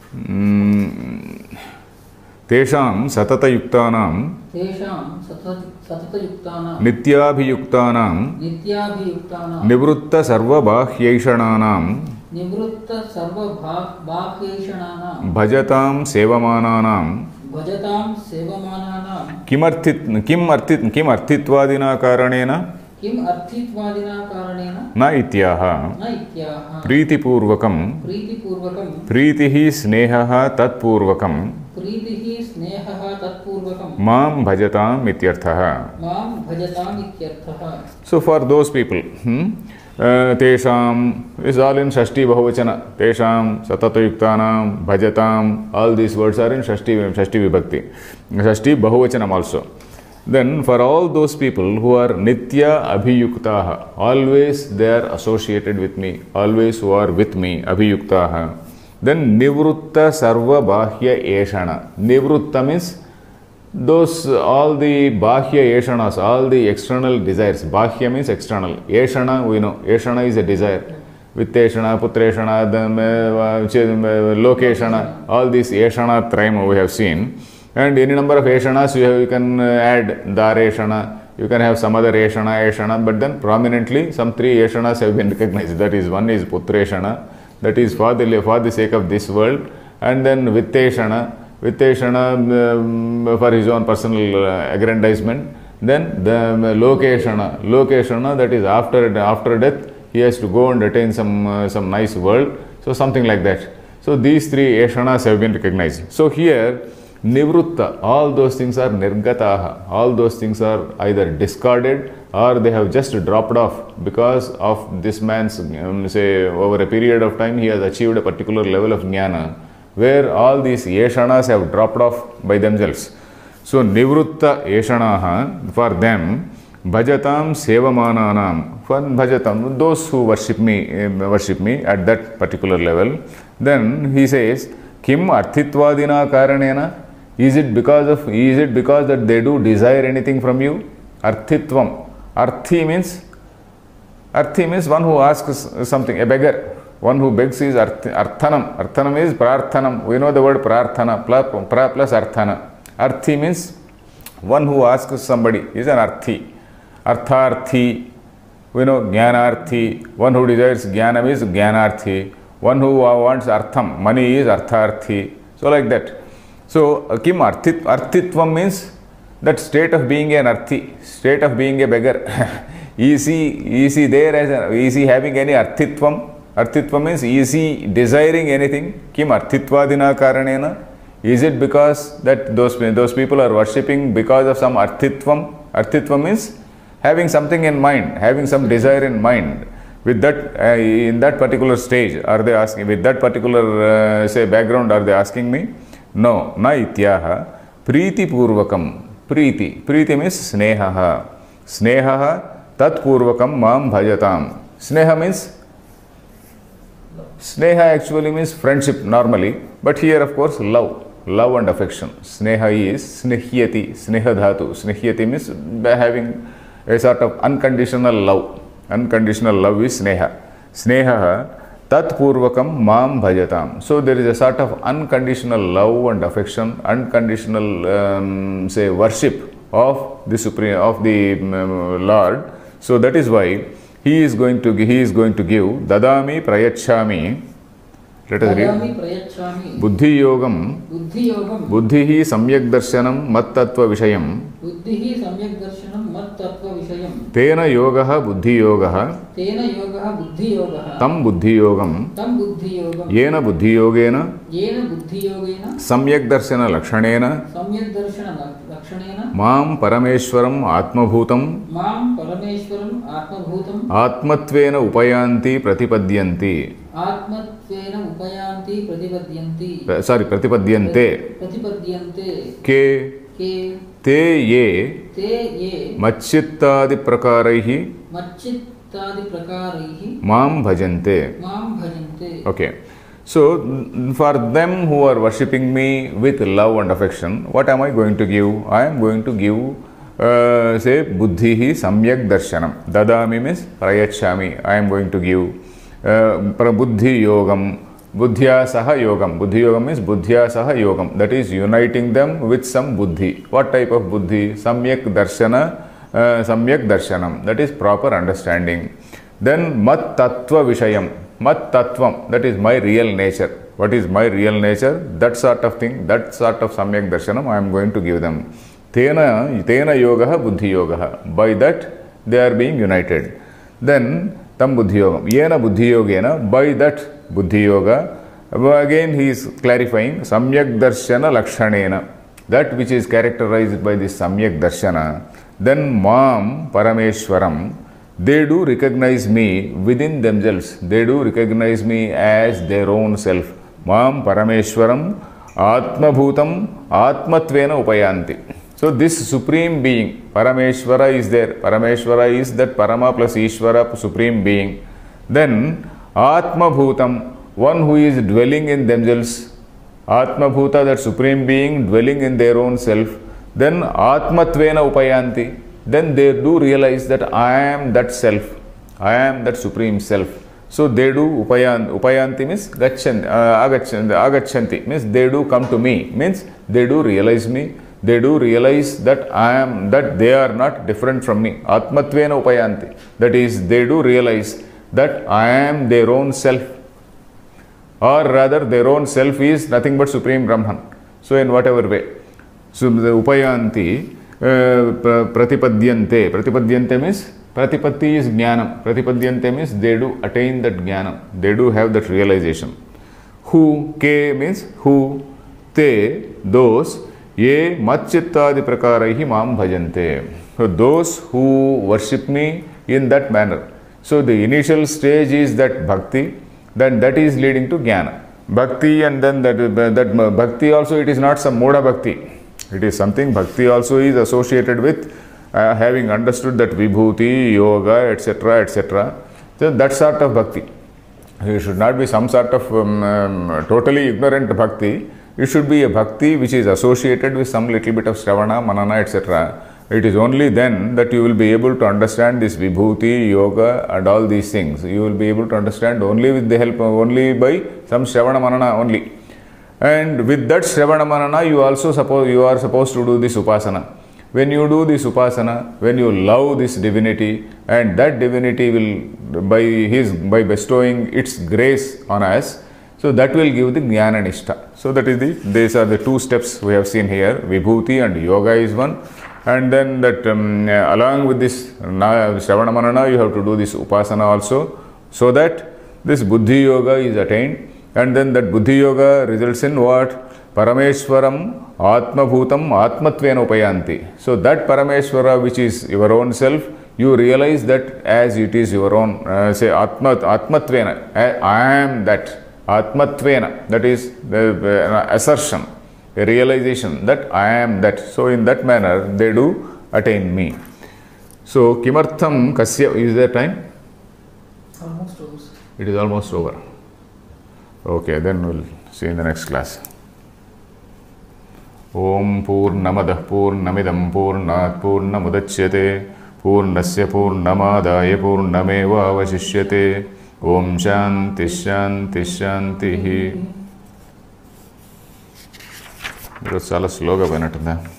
Mm. Tesham Satata Yuktanam Tesham Satata Yuktanam Nityabhiyuktanam Nityabhiyuktanam Nivrutta Sarva Bhahyaishananam Nivrutta Sarva Bhakeshananam Bhajatam Sevamananam Bhajatam Sevamananam Kimarthit Kim Arthit Kim Arthitvadina Karanena Kim Arthitvadina Karanena Na Ityaha Na Ityaha Priti Purvakam Priti Purvakam Pritihi Snehaha Tat Purvakam Pritihi Snehaha Tat Purvakam Mam Bhajatam Ityarthaha. Mam Bhajatam Ityarthaha. So for those people, hmm, uh, Tesham is all in Shashti Bahuvachana. Tesham, Satatayuktanam, Bhajatam, all these words are in Shashti, Shashti Vibhakti. Shashti Bahuvachanam also. Then for all those people who are Nitya Abhiyuktaha, always they are associated with me, always who are with me, Abhiyuktaha. Then Nivrutta Sarva Bahya Eshana. Nivrutta means those, all the Bahya Eshanas, all the external desires. Bahya means external. Eshana, we know. Eshana is a desire. Vitteshana, Putreshana, Lokeshana, all these Eshana Trayam we have seen. And any number of Eshanas you, have, you can add Dareshana, you can have some other Eshana, Eshana, but then prominently some three Eshanas have been recognized. That is, one is Putreshana, that is for the, for the sake of this world, and then Vitteshana, Vitteshana um, for his own personal uh, aggrandizement. Then the um, Lokeshana, Lokeshana, that is after, after death, he has to go and attain some, uh, some nice world. So something like that. So these three Eshanas have been recognized. So here, Nivrutta, all those things are Nirgataha, all those things are either discarded or they have just dropped off because of this man's, um, say, over a period of time he has achieved a particular level of jnana where all these Eshanas have dropped off by themselves. So, Nivrutta Eshanaha, for them, Bhajatam Sevamananam, for Bhajatam, those who worship me, worship me at that particular level. Then he says, Kim Arthitvadina Karanena, is it because of, is it because that they do desire anything from you? Arthitvam. Arthi means, Arthi means one who asks something, a beggar. One who begs is arth, Arthanam. Arthanam is Prarthanam. We know the word Prarthana, pra plus Arthana. Arthi means one who asks somebody is an Arthi. Artharthi, we know Jnanarthi. One who desires Jnanam is Jnanarthi. One who wants Artham, money is Artharthi. So like that. So, Kim Arthit, Arthitvam means that state of being an Arthi, state of being a beggar. Is he, is he there as a, is he having any Arthitvam? Arthitvam means, is he desiring anything? Kim Arthitvadina Karanena? Is it because that those, those people are worshipping because of some Arthitvam? Arthitvam means having something in mind, having some desire in mind. With that, uh, in that particular stage, are they asking, with that particular, uh, say, background, are they asking me? No, na ityaha. Priti Purvakam. Priti. Priti means Snehaha. Snehaha Tat Purvakam Mam Bhajatam. Sneha means Sneha actually means friendship normally, but here of course love. Love and affection. Sneha is Snehyati. Sneha dhatu. Snehyati means by having a sort of unconditional love. Unconditional love is Sneha. Sneha Tat Purvakam Mam Bhajatam. So there is a sort of unconditional love and affection, unconditional um, say worship of the supreme of the um, Lord. So that is why he is going to he is going to give Dadami Prayachami. Let us read. Buddhi Yogam. Buddhi Yogam. Buddhihi Samyak Darshanam Mat Tattva Vishayam. Buddhihi Samyak Darshanam Mat Tattva Vishayam. Tena Yogaha Buddhi Yogaha. Tena Yogaha Buddhi Yogaha. Tam Buddhi Yogam. Tam Buddhi Yogam. Yena Buddhi Yogena. Yena Buddhi Yogena. Samyak Darshana Lakshanena. Samyak Darshana Lakshanena. Mam Parameshwaram Atmabhutam. Mam Parameshwaram Atmabhutam. Atmatvena Upayanti Pratipadyanti. Atmatvena Upayanti Pratipadyanti. Sorry, Pratipadyante. Pratipadyante. Ke. Ke. Te ye. Te ye. Machittadi Prakaraihi. Machittadi Prakaraihi. Mam Bhajante. Mam Bhajante. Okay. So, for them who are worshipping me with love and affection, what am I going to give? I am going to give, uh, say, Buddhihi Samyak Darshanam. Dadami means Prayachami. I am going to give uh, Buddhi Yogam. Buddhya Saha Yogam. Buddhi Yogam means Buddhya Saha Yogam. That is uniting them with some Buddhi. What type of Buddhi? Samyak Darshana, uh, Samyak Darshanam. That is proper understanding. Then Mat Tattva Vishayam. Mat Tattvam, that is my real nature. What is my real nature? That sort of thing, that sort of Samyak Darshanam I am going to give them. Tena, Tena Yogaha Buddhi Yogaha. By that they are being united. Then Tam Buddhi Yogam. Yena Buddhi Yogena. By that Buddhi Yoga. Again he is clarifying Samyak Darshana Lakshanena. That which is characterized by this Samyak Darshana. Then Mam Parameshwaram. They do recognize me within themselves. They do recognize me as their own self. Mam Parameshwaram Atmabhutam Atmatvena Upayanti. So this supreme being, Parameshwara is there. Parameshwara is that Parama plus Ishvara, supreme being. Then Atmabhutam, one who is dwelling in themselves. Atmabhuta, that supreme being dwelling in their own self. Then Atmatvena Upayanti. Then they do realize that I am that self, I am that supreme self. So they do upayanti, upayanti means gachan, uh, agachanti, agachanti means they do come to me, means they do realize me, they do realize that I am, that they are not different from me. Atmatvena upayanti, that is they do realize that I am their own self, or rather their own self is nothing but Supreme Brahman. So in whatever way. So the upayanti, Uh, pratipadyante. Pratipadyante means pratipatti is jnanam. Pratipadyante means they do attain that jnanam. They do have that realization. Who, ke means who, te, those, ye matchittadi prakaraihi mam bhajante. So those who worship me in that manner. So the initial stage is that bhakti, then that is leading to jnana. Bhakti, and then that, that bhakti also, it is not some moda bhakti. It is something, bhakti also is associated with uh, having understood that vibhuti, yoga, et cetera, et cetera. So that sort of bhakti. It should not be some sort of um, um, totally ignorant bhakti. It should be a bhakti which is associated with some little bit of shravana, manana, et cetera. It is only then that you will be able to understand this vibhuti, yoga, and all these things. You will be able to understand only with the help of, only by some shravana, manana only. And with that Shravana Manana, you also suppose you are supposed to do this Upasana. When you do this Upasana, when you love this divinity, and that divinity will, by his by bestowing its grace on us, so that will give the Jnana Nishtha. So that is the, these are the two steps we have seen here. Vibhuti and yoga is one. And then that um, along with this Shravana Manana, you have to do this Upasana also, so that this Buddhi Yoga is attained. And then that Buddhi Yoga results in what? Parameshwaram Atmabhutam Atmatvena Upayanti. So that Parameshwara which is your own self, you realize that as it is your own, uh, say Atma, Atmatvena, I, I am that. Atmatvena, that is the uh, assertion. a realization that I am that. So in that manner they do attain me. So kimartham kasya, is there time? Almost over, sir. It is almost over. Okay, then we'll see in the next class. Om Purnamadah Purnamidam Purnat Purnamudachyate Purnasya Purnamadaya Purnameva Avashishyate. Om Shanti Shanti Shanti. ఈరోజు చాలా స్లోగా పోయినట్టుందా?